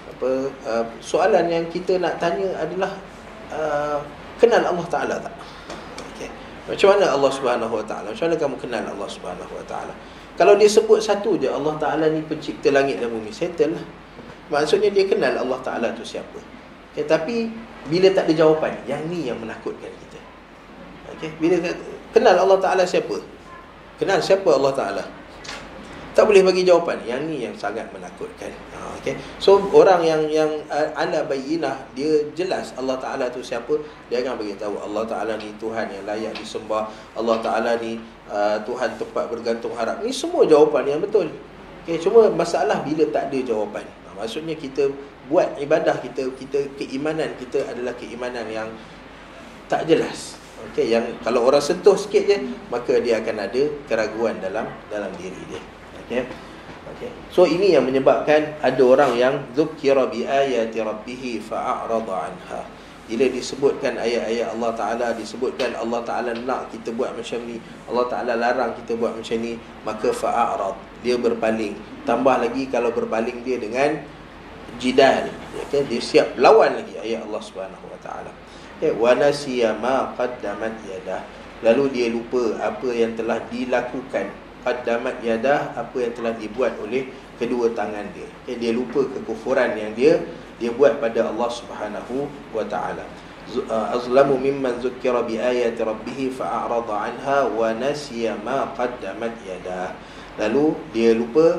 soalan yang kita nak tanya adalah kenal Allah Ta'ala tak? Okay. Macam mana Allah Subhanahu wa Ta'ala? Macam mana kamu kenal Allah Subhanahu wa Ta'ala? Kalau dia sebut satu je, Allah Ta'ala ni pencipta langit dan bumi, settle lah. Maksudnya dia kenal Allah Ta'ala tu siapa. Okay, tapi bila tak ada jawapan, yang ni yang menakutkan kita. Okay, bila kenal Allah Ta'ala siapa? Kenal siapa Allah Ta'ala? Tak boleh bagi jawapan. Yang ni yang sangat menakutkan. Okay. So orang yang ala bayyinah, dia jelas Allah Ta'ala tu siapa, dia akan bagi tahu Allah Ta'ala ni Tuhan yang layak disembah, Allah Ta'ala ni Tuhan tempat bergantung harap. Ni semua jawapan yang betul. Okay. Cuma masalah bila tak ada jawapan. Maksudnya kita buat ibadah kita keimanan kita adalah keimanan yang tak jelas. Okay, yang kalau orang sentuh sikit je, maka dia akan ada keraguan dalam diri dia. Okay. So ini yang menyebabkan ada orang yang dzukkira bi ayati rabbih fa'arada anha. Bila disebutkan ayat-ayat Allah Ta'ala, disebutkan Allah Ta'ala nak kita buat macam ni, Allah Ta'ala larang kita buat macam ni, maka fa'arad, dia berpaling. Tambah lagi kalau berpaling dia dengan jidal, okay, dia siap lawan lagi ayat Allah Subhanahu wa Ta'ala. Wa nasiya ma qaddamat yadah, lalu dia lupa apa yang telah dilakukan. Qaddamat yadah, apa yang telah dibuat oleh kedua tangan dia. Okay, dia lupa kekufuran yang dia buat pada Allah Subhanahu wa Ta'ala. Azlamu mimman zukkira bi ayati rabbih fa'arada anha wa nasiya ma qaddamat yadah. Lalu dia lupa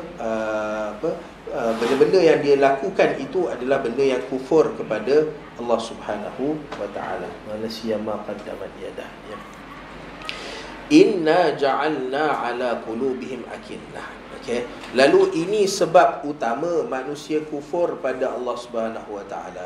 benda-benda yang dia lakukan itu adalah benda yang kufur kepada Allah Subhanahu wa Ta'ala. Wa nasiya ma qaddamat yadah. Ya. Inna ja'alna ala qulubihim akinnah. Okay. Lalu ini sebab utama manusia kufur pada Allah Subhanahu wa Ta'ala.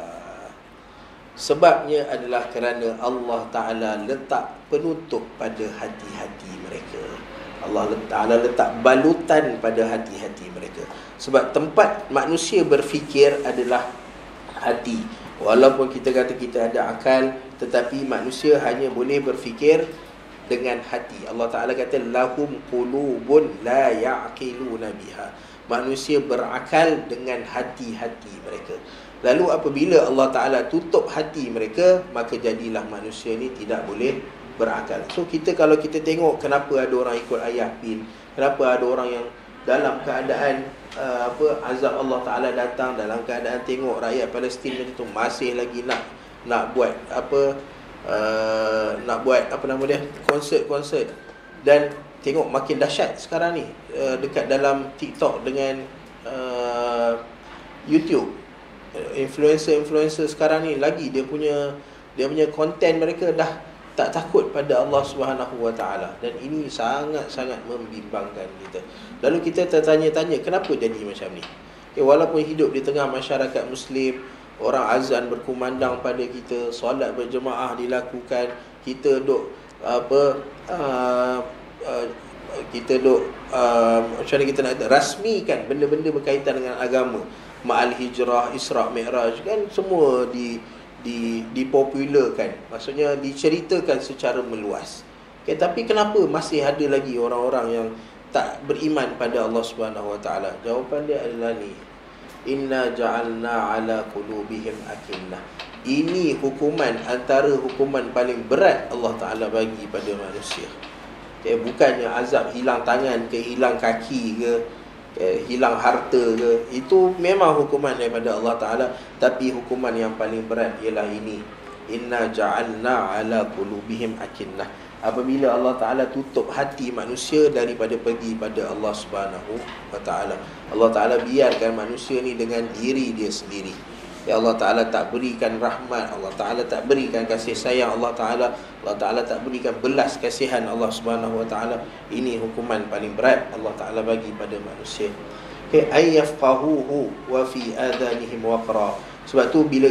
Sebabnya adalah kerana Allah Ta'ala letak penutup pada hati-hati mereka. Allah Ta'ala letak balutan pada hati-hati mereka. Sebab tempat manusia berfikir adalah hati. Walaupun kita kata kita ada akal, tetapi manusia hanya boleh berfikir dengan hati. Allah Ta'ala kata lahum qulubun la ya'qiluna biha. manusia berakal dengan hati-hati mereka. Lalu apabila Allah Ta'ala tutup hati mereka, maka jadilah manusia ni tidak boleh berakal. So kalau kita tengok kenapa ada orang ikut ayah pin, kenapa ada orang yang dalam keadaan azab Allah Ta'ala datang, dalam keadaan tengok rakyat Palestin macam tu masih lagi nak buat konsert, dan tengok makin dahsyat sekarang ni dekat dalam TikTok dengan YouTube. Influencer sekarang ni lagi dia punya konten mereka dah tak takut pada Allah Subhanahu Wa Taala, dan ini sangat-sangat membimbangkan kita. Lalu kita tertanya-tanya kenapa jadi macam ni. Walaupun hidup di tengah masyarakat Muslim, orang azan berkumandang pada kita, solat berjemaah dilakukan, kita duk macam mana kita nak rasmikan benda-benda berkaitan dengan agama, ma'al hijrah, Isra' Mi'raj, kan semua dipopularkan, maksudnya diceritakan secara meluas. Tapi kenapa masih ada lagi orang-orang yang tak beriman pada Allah Subhanahu Wa Taala? Jawapan dia adalah ni, inna ja'alna ala qulubihim akinnah. Ini hukuman, antara hukuman paling berat Allah Ta'ala bagi pada manusia. Bukannya azab hilang tangan ke, hilang kaki ke, hilang harta ke. Itu memang hukuman daripada Allah Ta'ala, tapi hukuman yang paling berat ialah ini, inna ja'alna ala qulubihim akinnah. Apabila Allah Ta'ala tutup hati manusia daripada pergi pada Allah Subhanahu Wa Ta'ala, Allah Ta'ala biarkan manusia ni dengan diri dia sendiri. Allah Ta'ala tak berikan rahmat, Allah Ta'ala tak berikan kasih sayang Allah Ta'ala tak berikan belas kasihan Allah Subhanahu Wa Ta'ala. Ini hukuman paling berat Allah Ta'ala bagi pada manusia. Ayyafqahuhu wa fi adhanihim waqra. Sebab tu benda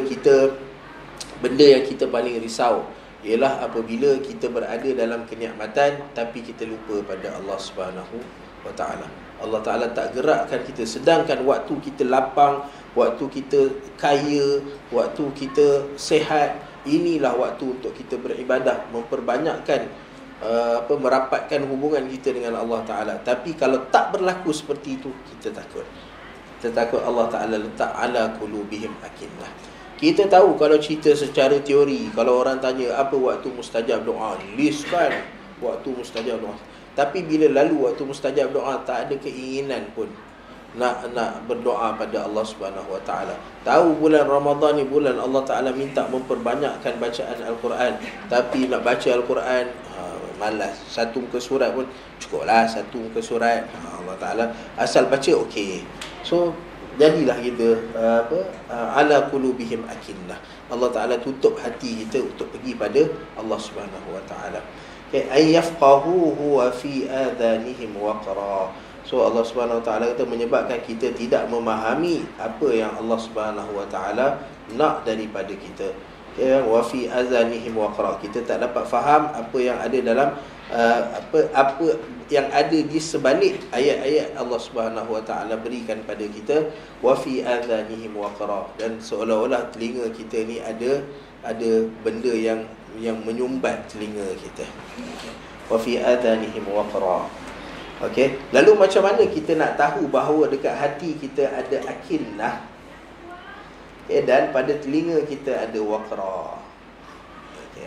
yang kita paling risau ialah apabila kita berada dalam kenikmatan tapi kita lupa pada Allah Subhanahu Wa Ta'ala. Allah Ta'ala tak gerakkan kita, sedangkan waktu kita lapang, waktu kita kaya, waktu kita sehat, inilah waktu untuk kita beribadah, memperbanyakkan merapatkan hubungan kita dengan Allah Ta'ala. Tapi kalau tak berlaku seperti itu, kita takut Allah Ta'ala letak ala qulubihim akinnah. Kita tahu kalau cerita secara teori, kalau orang tanya apa waktu mustajab doa, list kan waktu mustajab doa. Tapi bila lalu waktu mustajab doa, tak ada keinginan pun nak berdoa pada Allah Subhanahu Wa Ta'ala. Tahu bulan Ramadan ni bulan Allah Ta'ala minta memperbanyakkan bacaan Al-Quran, tapi nak baca Al-Quran malas. Satu muka surat pun cukuplah, satu muka surat. Allah Ta'ala asal baca okey. So jadilah kita ala qulubihim akinnah. Allah Ta'ala tutup hati kita untuk pergi pada Allah Subhanahu Wa Ta'ala. Ayyafqahuhu wa fi adhanihim waqra. So Allah Subhanahu Wa Ta'ala kata menyebabkan kita tidak memahami apa yang Allah Subhanahu Wa Ta'ala nak daripada kita. Wa fi adhanihim waqra. Kita tak dapat faham apa yang ada dalam apa yang ada di sebalik ayat-ayat Allah Subhanahu Wa Ta'ala berikan pada kita. Wa fi adhanihim waqra. Dan seolah-olah telinga kita ni ada benda yang menyumbat telinga kita. Wa fi adhanihim waqra. Okey, lalu macam mana kita nak tahu bahawa dekat hati kita ada akinnah, dan pada telinga kita ada waqra. Okey.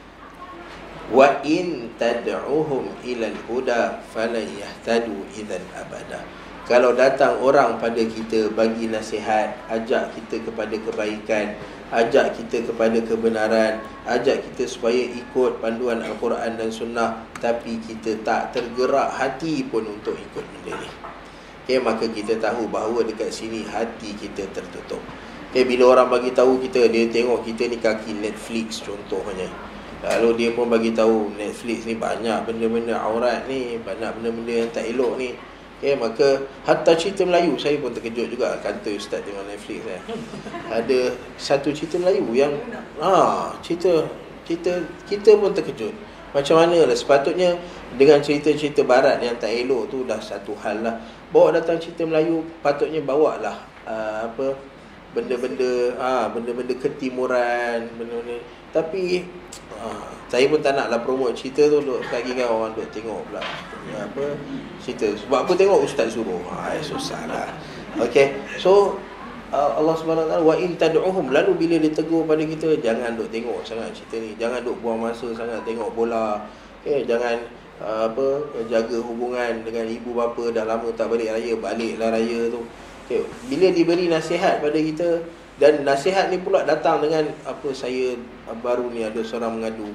Wa in tad'uhum ila al-huda falan yahtadu idzan abada. Kalau datang orang pada kita bagi nasihat, ajak kita kepada kebaikan, ajak kita kepada kebenaran, ajak kita supaya ikut panduan Al-Quran dan Sunnah, tapi kita tak tergerak hati pun untuk ikut benda ni, maka kita tahu bahawa dekat sini hati kita tertutup. Bila orang bagi tahu kita, dia tengok kita ni kaki Netflix contohnya, lalu dia pun bagi tahu Netflix ni banyak benda-benda aurat ni, banyak benda-benda yang tak elok ni. Maka hatta cerita Melayu, saya pun terkejut juga kata ustaz tengok Netflix ada satu cerita Melayu yang cerita kita pun terkejut. Macam mana lah, sepatutnya dengan cerita-cerita barat yang tak elok tu dah satu hal lah. Bawa datang cerita Melayu, patutnya bawa lah benda-benda ketimuran, benda-benda. Tapi saya pun tak naklah promote cerita tu duk lagi kan orang duk tengok pula cerita. Sebab apa tengok ustaz suruh. Susahlah. Okey. So Allah Subhanahu Wa Taala wa in tad'uhum, lalu bila dia tegur pada kita, jangan duk tengok sangat cerita ni, jangan duk buang masa sangat tengok bola. Jangan jaga hubungan dengan ibu bapa, dah lama tak balik raya, baliklah raya tu. Bila diberi nasihat pada kita, dan nasihat ni pula datang dengan saya baru ni ada seorang mengadu,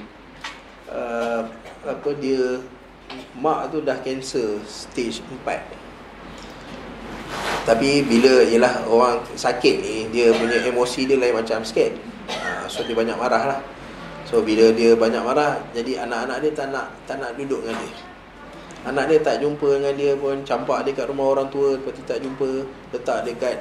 dia mak tu dah kanser stage 4. Tapi bila orang sakit ni, dia punya emosi dia lain macam sikit. So dia banyak marah lah. So bila dia banyak marah, jadi anak-anak dia tak nak duduk dengan dia. Anak dia tak jumpa dengan dia pun, campak dia kat rumah orang tua, lepas tu tak jumpa, letak dekat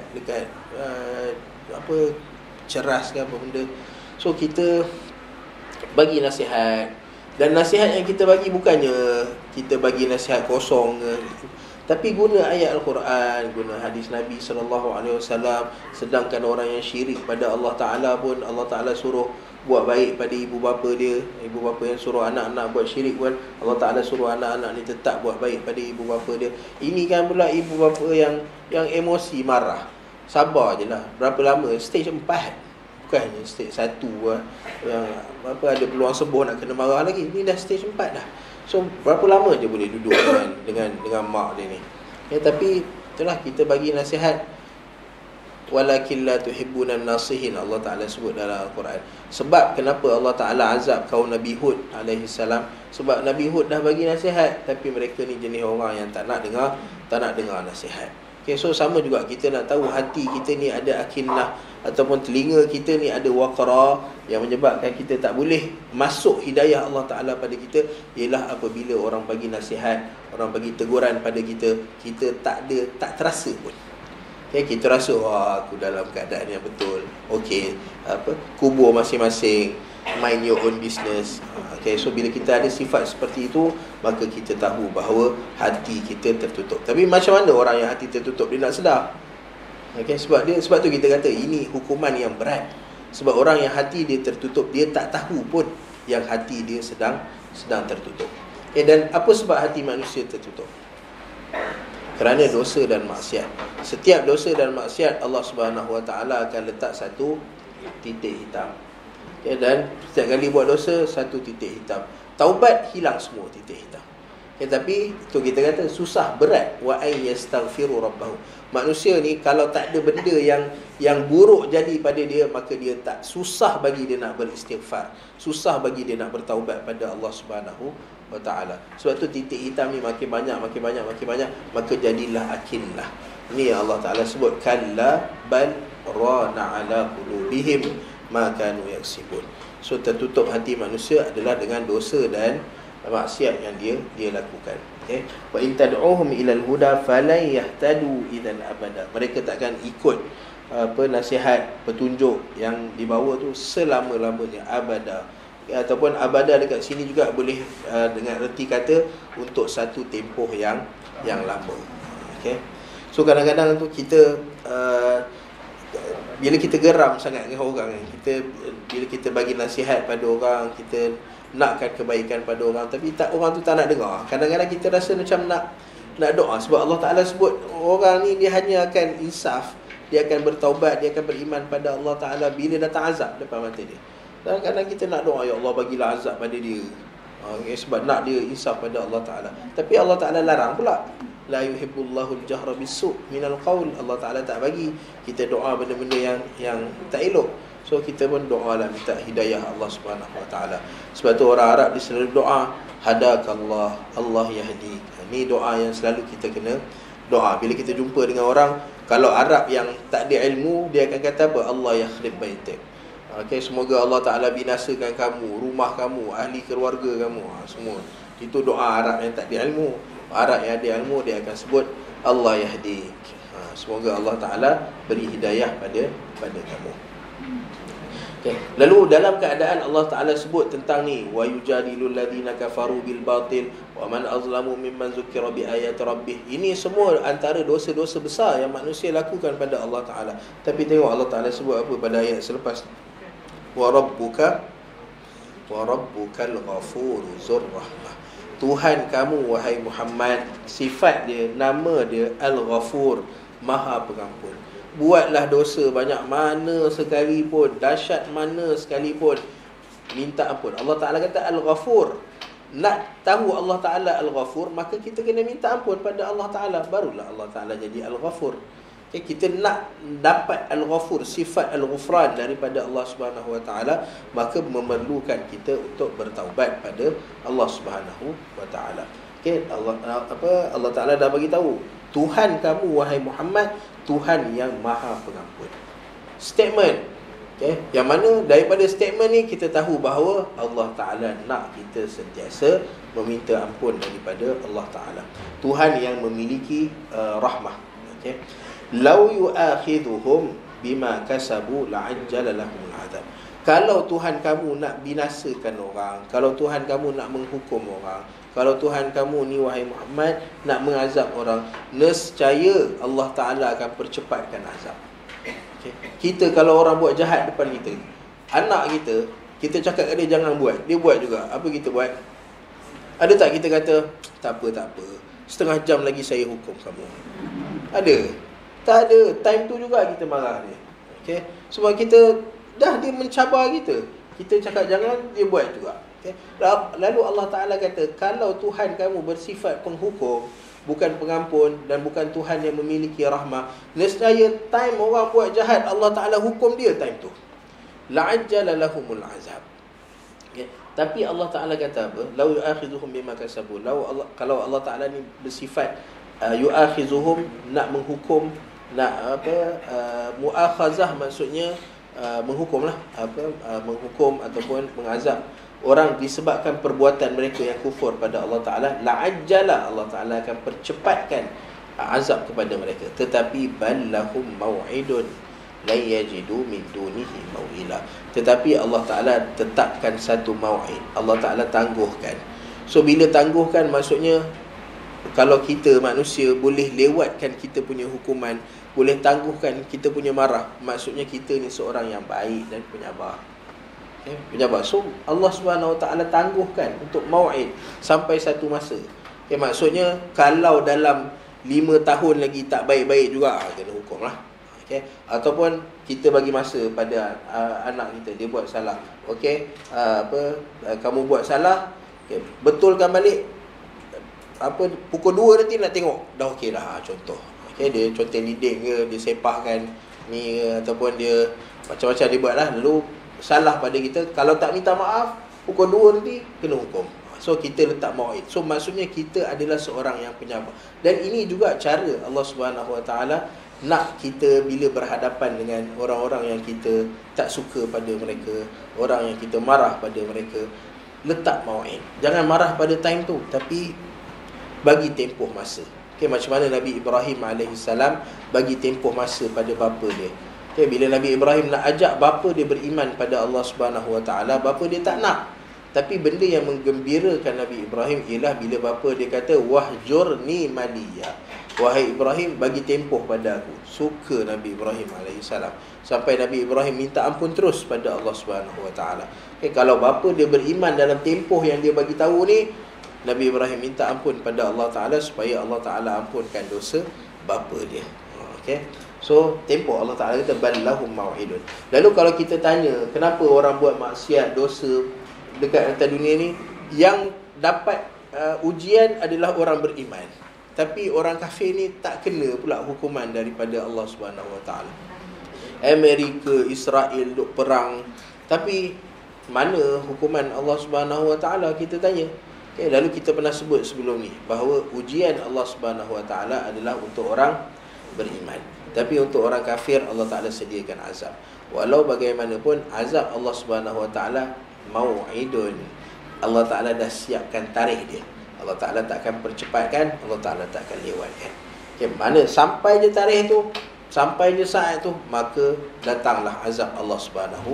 ceras ke apa benda. So kita bagi nasihat, dan nasihat yang kita bagi bukannya kita bagi nasihat kosong ke, tapi guna ayat Al-Quran, guna hadis Nabi SAW. Sedangkan orang yang syirik pada Allah Ta'ala pun, Allah Ta'ala suruh buat baik pada ibu bapa dia. Ibu bapa yang suruh anak-anak buat syirik pun, Allah Ta'ala suruh anak-anak ni tetap buat baik pada ibu bapa dia. Ini kan pula ibu bapa yang emosi, marah. Sabar je lah. Berapa lama? Stage 4, bukannya stage 1 yang ada peluang sembuh nak kena marah lagi. Ni dah stage 4 dah. So berapa lama je boleh duduk dengan mak dia ni. Tapi itulah, kita bagi nasihat. Walakin la tuhibbunan nasihin, Allah Ta'ala sebut dalam Al-Quran. Sebab kenapa Allah Ta'ala azab kaum Nabi Hud alaihi salam? Sebab Nabi Hud dah bagi nasihat, tapi mereka ni jenis orang yang tak nak dengar nasihat. So sama juga, kita nak tahu hati kita ni ada akinnah, ataupun telinga kita ni ada waqra, yang menyebabkan kita tak boleh masuk hidayah Allah Ta'ala pada kita, ialah apabila orang bagi nasihat, orang bagi teguran pada kita, kita tak terasa pun. Kita rasa aku dalam keadaan yang betul. Kubur masing-masing, mind your own business. So bila kita ada sifat seperti itu, maka kita tahu bahawa hati kita tertutup. Tapi macam mana orang yang hati tertutup dia nak sedar? Sebab tu kita kata ini hukuman yang berat. Sebab orang yang hati dia tertutup, dia tak tahu pun yang hati dia sedang tertutup. Dan apa sebab hati manusia tertutup? Kerana dosa dan maksiat. Setiap dosa dan maksiat, Allah Subhanahu Wa Taala akan letak satu titik hitam. Dan setiap kali buat dosa, satu titik hitam. Taubat, hilang semua titik hitam. Tapi itu kita kata susah, berat. Wa ay yastaghfiru rabbahu. Manusia ni kalau tak ada benda yang buruk jadi pada dia, maka dia tak, susah bagi dia nak beristighfar, susah bagi dia nak bertaubat pada Allah Subhanahu Wa Taala. Sebab tu titik hitam ni makin banyak, maka jadilah akinlah. Ini yang Allah Taala sebut, kalla bal rana ala qulubihim ma kanu yaksibun. So tertutup hati manusia adalah dengan dosa dan maksiat yang dia lakukan. Wa in tad'uhum ila al-huda falan yahtadu idzan abada. Mereka takkan ikut nasihat, petunjuk yang dibawa tu selama-lamanya, abada. Ataupun abada dekat sini juga boleh dengan erti kata untuk satu tempoh yang lama. So kadang-kadang tu kita bila kita geram sangat dengan orang, bila kita bagi nasihat pada orang, kita nakkan kebaikan pada orang, tapi orang tu tak nak dengar. Kadang-kadang kita rasa macam nak doa. Sebab Allah Ta'ala sebut orang ni dia hanya akan insaf, dia akan bertaubat, dia akan beriman pada Allah Ta'ala bila datang azab depan mata dia. Kadang-kadang kita nak doa, ya Allah bagilah azab pada dia, sebab nak dia insaf pada Allah Ta'ala. Tapi Allah Ta'ala larang pula, la yuhibbullahu al-jahra bis-su' minal qaul. Allah Ta'ala tak bagi kita doa benda-benda yang tak elok. So kita pun doa lah, minta hidayah Allah Subhanahu Wa Taala. Sebab tu orang Arab dia selalu doa, hadakallah, Allah yahdi. Ini doa yang selalu kita kena doa. Bila kita jumpa dengan orang, kalau Arab yang tak ada ilmu, dia akan kata apa? Allah yakhrib baitik. Semoga Allah Ta'ala binasakan kamu, rumah kamu, ahli keluarga kamu, semua. Itu doa Arab yang tak ada ilmu. Arab yang ada ilmu, dia akan sebut Allah yahdi. Semoga Allah Ta'ala beri hidayah pada kamu. Okay. Lalu dalam keadaan Allah Ta'ala sebut tentang ni, wa yujadilul ladina kafaru bil batil wa man azlamu mimman zukira bi ayati rabbih. Ini semua antara dosa-dosa besar yang manusia lakukan pada Allah Ta'ala. Tapi tengok Allah Ta'ala sebut apa pada ayat selepas, wa rabbukal ghafur zur rahmah. Tuhan kamu wahai Muhammad, sifat dia, nama dia Al-Ghafur, Maha Pengampun. Buatlah dosa banyak mana sekalipun, dahsyat mana sekalipun, minta ampun. Allah Ta'ala kata Al-Ghafur. Nak tahu Allah Ta'ala Al-Ghafur, maka kita kena minta ampun pada Allah Ta'ala, barulah Allah Ta'ala jadi Al-Ghafur. Okay, kita nak dapat Al-Ghafur, sifat Al-Ghufran daripada Allah Subhanahu Wa Ta'ala, maka memerlukan kita untuk bertaubat pada Allah Subhanahu Wa Ta'ala. Okay, Allah Ta'ala dah bagi tahu, Tuhan kamu wahai Muhammad, Tuhan yang Maha Pengampun. Statement. Okay, yang mana daripada statement ni kita tahu bahawa Allah Ta'ala nak kita sentiasa meminta ampun daripada Allah Ta'ala. Tuhan yang memiliki rahmah. Okay. Lau yu'akhidhuhum bima kasabu la'ajjala lahumul azab. Kalau Tuhan kamu nak binasakan orang, kalau Tuhan kamu nak menghukum orang, kalau Tuhan kamu ni wahai Muhammad nak mengazab orang, nescaya Allah Ta'ala akan percepatkan azab. Okay. Kita kalau orang buat jahat depan kita, anak kita cakap kat dia jangan buat, dia buat juga. Apa kita buat? Ada tak kita kata tak apa, setengah jam lagi saya hukum kamu? Ada? Tak ada. Time tu juga kita marah dia. Okay. Sebab kita dah, dia mencabar kita. Kita cakap jangan, dia buat juga. Okay. Lalu Allah Ta'ala kata, kalau Tuhan kamu bersifat penghukum, bukan pengampun, dan bukan Tuhan yang memiliki rahmah, nescaya time orang buat jahat, Allah Ta'ala hukum dia time tu. La'ajjala lahumul azab. Okay. Tapi Allah Ta'ala kata apa? Lau yu'akhizuhum bima kasabu. Kalau Allah Ta'ala ni bersifat yu'akhizuhum, nak menghukum, nak muakhazah, maksudnya menghukum lah, menghukum ataupun mengazab orang disebabkan perbuatan mereka yang kufur pada Allah Ta'ala, la'ajjala, Allah Ta'ala akan percepatkan azab kepada mereka. Tetapi ballahum maw'idun la yajidu min dunihi maw'ila. Tetapi Allah Ta'ala tetapkan satu maw'id, Allah Ta'ala tangguhkan. So bila tangguhkan, maksudnya kalau kita manusia boleh lewatkan kita punya hukuman, boleh tangguhkan kita punya marah, maksudnya kita ni seorang yang baik dan penyabar. Okay, penyabar. So Allah Subhanahu Wa Ta'ala tangguhkan untuk mau'id sampai satu masa. Okay, maksudnya kalau dalam 5 tahun lagi tak baik-baik juga, kena hukum lah. Okay. Ataupun kita bagi masa pada anak kita, dia buat salah. Okay, kamu buat salah, okay, betulkan balik. Pukul 2 nanti nak tengok dah okey dah, contoh. Okay, dia conteng lidik ke, dia sepahkan ni, ataupun dia macam-macam dia buat lah, lalu salah pada kita. Kalau tak minta maaf, pukul 2 nanti kena hukum. So kita letak mau'id. So maksudnya kita adalah seorang yang penyabar. Dan ini juga cara Allah Subhanahu Wa Ta'ala nak kita bila berhadapan dengan orang-orang yang kita tak suka pada mereka, orang yang kita marah pada mereka, letak mau'id. Jangan marah pada time tu, tapi bagi tempoh masa. Okay, macam mana Nabi Ibrahim AS bagi tempoh masa pada bapa dia. Okay, bila Nabi Ibrahim nak ajak bapa dia beriman pada Allah Subhanahu Wa Ta'ala, bapa dia tak nak. Tapi benda yang menggembirakan Nabi Ibrahim ialah bila bapa dia kata, wahjurni maliya, wahai Ibrahim, bagi tempoh pada aku. Suka Nabi Ibrahim AS, sampai Nabi Ibrahim minta ampun terus pada Allah Subhanahu Wa Ta'ala. Okay, kalau bapa dia beriman dalam tempoh yang dia bagi tahu ni, Nabi Ibrahim minta ampun pada Allah Ta'ala supaya Allah Ta'ala ampunkan dosa bapa dia. Okay. So tempoh Allah Ta'ala kata ballahum mau'idun. Lalu kalau kita tanya, kenapa orang buat maksiat, dosa dekat atas dunia ni, yang dapat ujian adalah orang beriman. Tapi orang kafir ni tak kena pula hukuman daripada Allah Subhanahu Wa Ta'ala. Amerika, Israel duk perang, tapi mana hukuman Allah Subhanahu Wa Ta'ala, kita tanya. Okay, lalu kita pernah sebut sebelum ni bahawa ujian Allah Subhanahu Wa Ta'ala adalah untuk orang beriman. Tapi untuk orang kafir, Allah Ta'ala sediakan azab. Walau bagaimanapun, azab Allah Subhanahu Wa Ta'ala mau'idun. Allah Ta'ala dah siapkan tarikh dia. Allah Ta'ala takkan percepatkan, Allah Ta'ala takkan lewatkan. Okay, mana sampai je tarikh tu, sampai je saat tu, maka datanglah azab Allah Subhanahu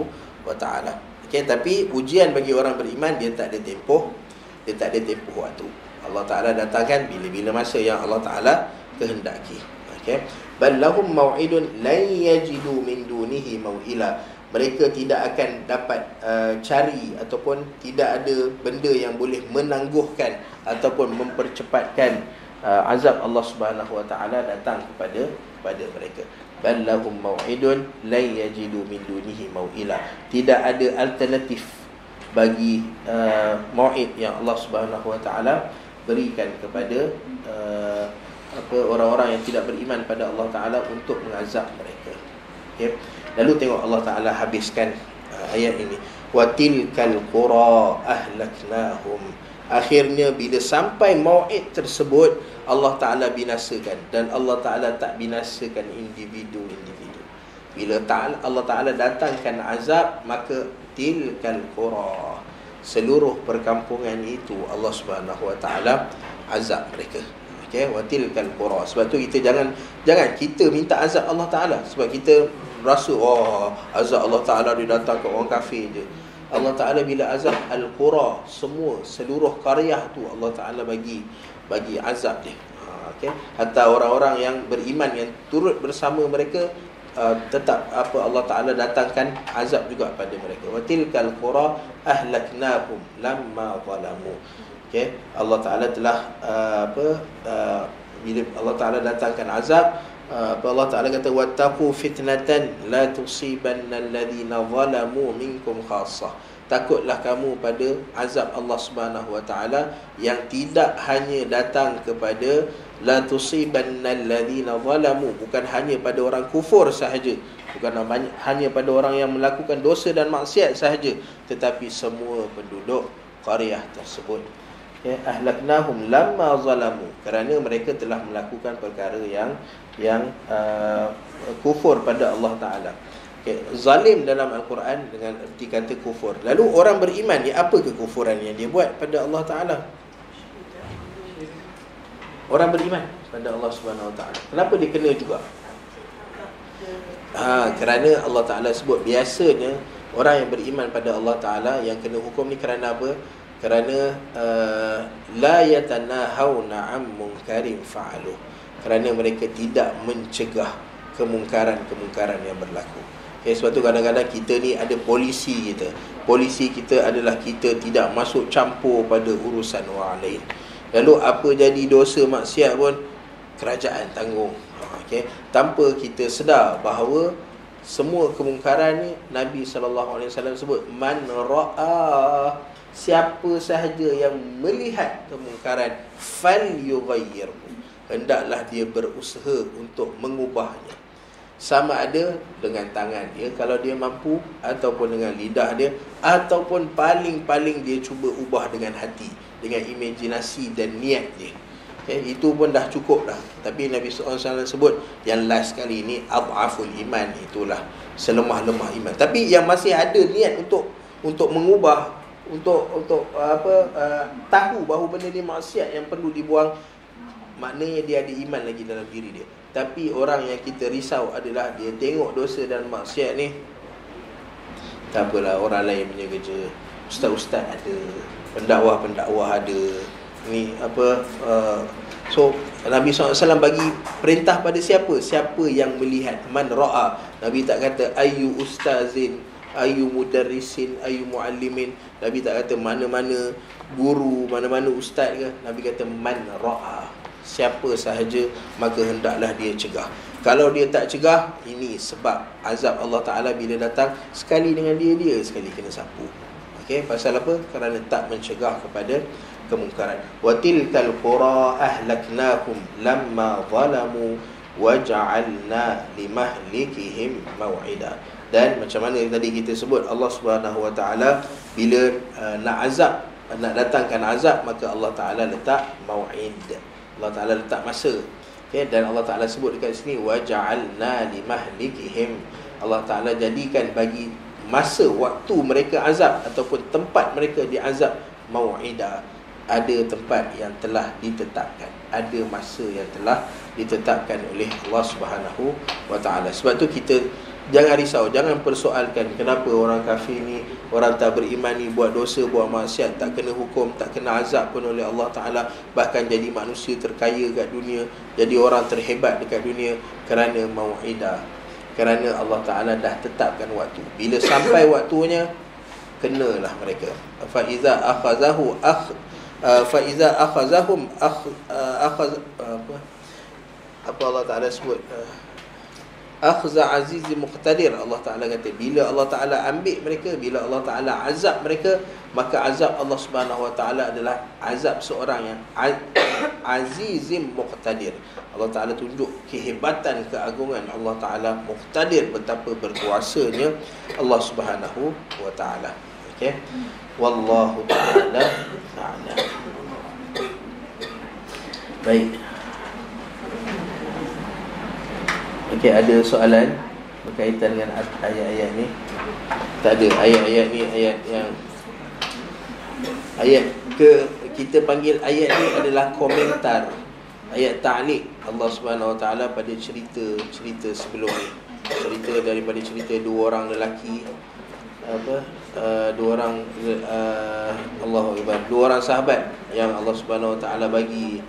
wa taala. Okey, tapi ujian bagi orang beriman dia tak ada tempoh, waktu. Allah Taala datangkan bila-bila masa yang Allah Taala kehendaki. Okey. Bal lahum mau'idun lan yajidu min dunihi mau'ila. Mereka tidak akan dapat cari ataupun tidak ada benda yang boleh menangguhkan ataupun mempercepatkan azab Allah Subhanahu wa taala datang kepada mereka. Bal lahum mau'idun lan yajidu min dunihi mau'ila. Tidak ada alternatif bagi mau'id yang Allah Subhanahu wa taala berikan kepada orang-orang yang tidak beriman pada Allah Taala untuk mengazab mereka. Okey. Lalu tengok Allah Taala habiskan ayat ini. Wa tilkal qura ahlaknahum. Akhirnya bila sampai mau'id tersebut, Allah Taala binasakan, dan Allah Taala tak binasakan individu-individu. Bila Allah Taala datangkan azab, maka tilkal qura, seluruh perkampungan itu Allah Subhanahu wa taala azab mereka. Okey, wa tilkal qura. Sebab tu kita jangan kita minta azab Allah Taala, sebab kita rasa azab Allah Taala dia datang ke orang kafir je. Allah Taala bila azab al-qura, seluruh qaryah tu Allah Taala bagi azab dia. Okey, hatta orang-orang yang beriman yang turut bersama mereka tetap Allah Taala datangkan azab juga pada mereka. Wa tilkal qura ahlaknahum lamma zalamu. Okey, Allah Taala telah bila Allah Taala datangkan azab, Allah Taala kata wattaqu fitnatan la tusibanna alladhina zalamu minkum khassah. Takutlah kamu pada azab Allah Subhanahu wa taala yang tidak hanya datang kepada la tusibanna alladhina zalamu, bukan hanya pada orang kufur sahaja, bukan hanya pada orang yang melakukan dosa dan maksiat sahaja, tetapi semua penduduk qaryah tersebut. Ya, ahlaknahum lamma zalamu, kerana mereka telah melakukan perkara yang kufur pada Allah Taala. Okay. Zalim dalam Al-Quran dengan erti kata kufur. Lalu orang beriman ni, apa kekufuran yang dia buat pada Allah Taala? Orang beriman pada Allah Subhanahu Wa Taala, kenapa dia kena juga? Kerana Allah Taala sebut biasanya orang yang beriman pada Allah Taala yang kena hukum ni kerana apa? Kerana la yatanahawna 'an munkarin fa'alu, kerana mereka tidak mencegah kemungkaran yang berlaku. Okay, sebab tu kadang-kadang kita ni ada polisi kita. Polisi kita adalah kita tidak masuk campur pada urusan orang lain. Lalu apa jadi dosa maksiat pun kerajaan tanggung. Okay, tanpa kita sedar bahawa semua kemungkaran ni Nabi SAW sebut man ra'a, siapa sahaja yang melihat kemungkaran falyughayyirhu, hendaklah dia berusaha untuk mengubahnya. Sama ada dengan tangan dia kalau dia mampu, ataupun dengan lidah dia, ataupun paling-paling dia cuba ubah dengan hati, dengan imajinasi dan niat dia. Okay, itu pun dah cukup dah. Tapi Nabi SAW sebut yang last kali ni adhaful iman, itulah selemah-lemah iman. Tapi yang masih ada niat untuk mengubah, untuk tahu bahawa benda ni maksiat yang perlu dibuang, maknanya dia ada iman lagi dalam diri dia. Tapi orang yang kita risau adalah dia tengok dosa dan maksiat ni, tak apalah, orang lain punya kerja, ustaz-ustaz ada, pendakwah-pendakwah ada, ni so Nabi SAW bagi perintah pada siapa? Siapa yang melihat, man ra'a. Nabi tak kata ayu ustazin, ayu mudarrisin, ayu muallimin. Nabi tak kata mana-mana guru, mana-mana ustaz ke. Nabi kata man ra'a, siapa sahaja, maka hendaklah dia cegah. Kalau dia tak cegah, ini sebab azab Allah Ta'ala bila datang, sekali dengan dia sekali kena sapu. Okey, pasal apa? Kerana tak mencegah kepada kemungkaran. Wa tilkal qura ahlaknahum lamma zalamu wa ja'alna limahlikihim maw'ida. Dan macam mana tadi kita sebut, Allah Subhanahu Wa Ta'ala bila nak datangkan azab, maka Allah Ta'ala letak mau'id, Allah Ta'ala letak masa. Okay? Dan Allah Ta'ala sebut dekat sini waja'alna limahlikihim, Allah Ta'ala jadikan bagi masa waktu mereka azab ataupun tempat mereka diazab mau'ida, ada tempat yang telah ditetapkan, ada masa yang telah ditetapkan oleh Allah Subhanahu Wa Ta'ala. Sebab tu kita Jangan risau, jangan persoalkan kenapa orang kafir ni, orang tak beriman ni buat dosa, buat maksiat, tak kena hukum, tak kena azab pun oleh Allah Ta'ala, bahkan jadi manusia terkaya kat dunia, jadi orang terhebat dekat dunia, kerana mau'idah, kerana Allah Ta'ala dah tetapkan waktu. Bila sampai waktunya, kenalah mereka. Fa'iza akhazahum apa Allah Ta'ala sebut, akhza azizi muqtadir. Allah Ta'ala kata, bila Allah Ta'ala ambil mereka, bila Allah Ta'ala azab mereka, maka azab Allah Subhanahu Wa Ta'ala adalah azab seorang yang azizim muqtadir. Allah Ta'ala tunjuk kehebatan, keagungan Allah Ta'ala. Muqtadir, betapa berkuasanya Allah Subhanahu Wa Ta'ala. Okay. Wallahu Ta'ala a'lam. Baik. Okey, ada soalan berkaitan dengan ayat-ayat ni? Tak ada. Ayat-ayat ni ayat yang kita panggil ayat ni adalah komentar, ayat ta'liq Allah Subhanahu Wa Ta'ala pada cerita sebelum ni. Cerita daripada cerita dua orang lelaki, dua orang sahabat yang Allah Subhanahu Wa Ta'ala bagi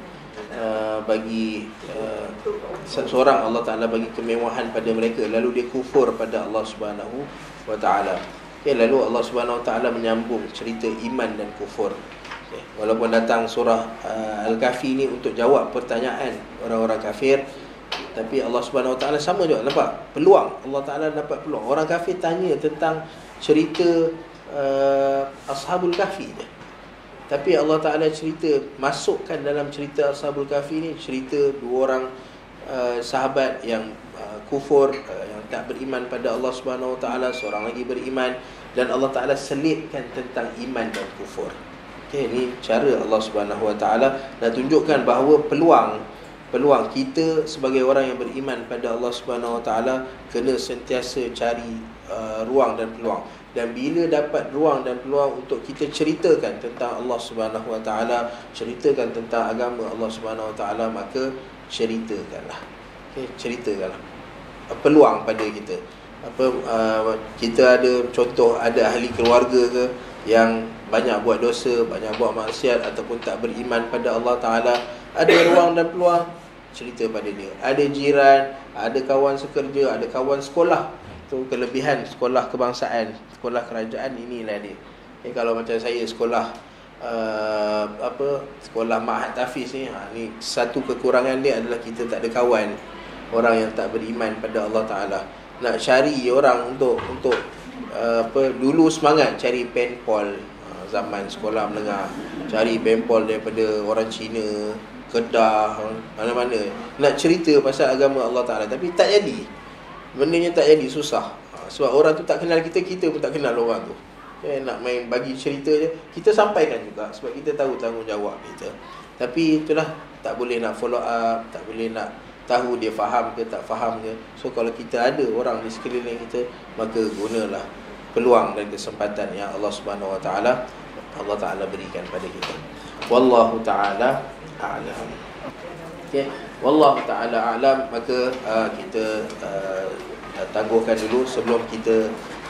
seorang Allah Ta'ala bagi kemewahan pada mereka, lalu dia kufur pada Allah Subhanahu Wa Ta'ala. Okay, lalu Allah Subhanahu Wa Ta'ala menyambung cerita iman dan kufur. Okay, walaupun datang surah Al-Kahfi ni untuk jawab pertanyaan orang-orang kafir, tapi Allah Subhanahu Wa Ta'ala sama juga, nampak peluang. Allah Ta'ala dapat peluang. Orang kafir tanya tentang cerita Ashabul Kahfi je, tapi Allah Ta'ala cerita, masukkan dalam cerita Ashabul Kahfi ni cerita dua orang sahabat yang kufur, yang tak beriman pada Allah Subhanahu Wa Ta'ala, seorang lagi beriman, dan Allah Ta'ala selitkan tentang iman dan kufur. Okay, ni cara Allah Subhanahu Wa Ta'ala nak tunjukkan bahawa peluang kita sebagai orang yang beriman pada Allah Subhanahu Wa Ta'ala kena sentiasa cari ruang dan peluang. Dan bila dapat ruang dan peluang untuk kita ceritakan tentang Allah Subhanahu Wa Ta'ala, ceritakan tentang agama Allah Subhanahu Wa Ta'ala, maka ceritakanlah. Okay, ceritakanlah peluang pada kita. Kita ada contoh, ada ahli keluarga ke yang banyak buat dosa, banyak buat maksiat ataupun tak beriman pada Allah Ta'ala, ada ruang dan peluang, cerita pada dia. Ada jiran, ada kawan sekerja, ada kawan sekolah. Itu kelebihan sekolah kebangsaan, sekolah kerajaan, inilah dia. Kalau macam saya sekolah sekolah Ma'had Tafiz ni, ni satu kekurangan dia adalah kita tak ada kawan orang yang tak beriman pada Allah Ta'ala. Nak cari orang untuk dulu semangat cari penpol, zaman sekolah menengah, cari penpol daripada orang Cina, Kedah, mana-mana, nak cerita pasal agama Allah Ta'ala, tapi tak jadi. Bendanya tak jadi, susah. Sebab orang tu tak kenal kita, kita pun tak kenal orang tu. Nak main bagi cerita je, kita sampaikan juga sebab kita tahu tanggungjawab kita. Tapi itulah, tak boleh nak follow up, tak boleh nak tahu dia faham ke tak faham ke. So kalau kita ada orang di sekeliling kita, maka gunalah peluang dan kesempatan yang Allah Subhanahu Wa Ta'ala berikan pada kita. Wallahu ta'ala a'lam. Okay, wallahu ta'ala a'lam. Maka kita tangguhkan dulu sebelum kita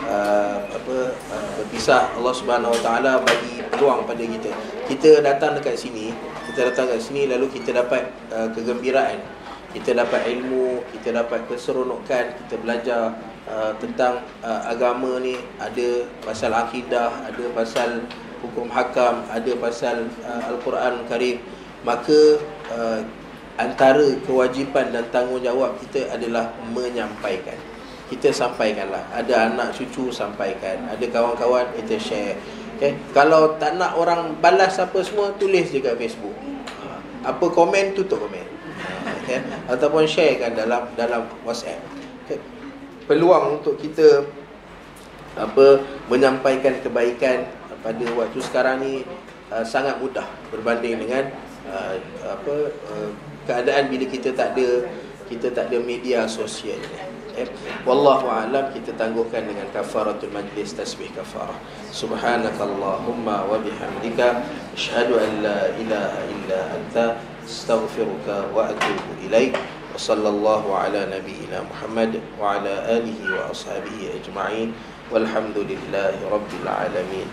berpisah. Allah Subhanahu Wa Ta'ala bagi peluang pada kita. Kita datang dekat sini, lalu kita dapat kegembiraan, kita dapat ilmu, kita dapat keseronokan, kita belajar tentang agama ni. Ada pasal akidah, ada pasal hukum hakam, ada pasal Al-Quran Karim. Maka antara kewajipan dan tanggungjawab kita adalah menyampaikan. Kita sampaikanlah. Ada anak cucu, sampaikan. Ada kawan-kawan, kita share. Okay? Kalau tak nak orang balas apa semua, tulis je kat Facebook. Apa komen, tutup komen. Okay? Ataupun sharekan dalam WhatsApp. Okay? Peluang untuk kita menyampaikan kebaikan pada waktu sekarang ni sangat mudah berbanding dengan keadaan bila kita tak ada media sosial. Wallahu a'lam. Kita tangguhkan dengan kafaratul majlis, tasbih kafarah. Subhanakallahumma wa bihamdika asyhadu an la ilaha illa anta astaghfiruka wa atubu ilaik. Sallallahu ala nabiyyina Muhammad wa ala alihi wa ashabihi ajma'in. Walhamdulillahi rabbil alamin.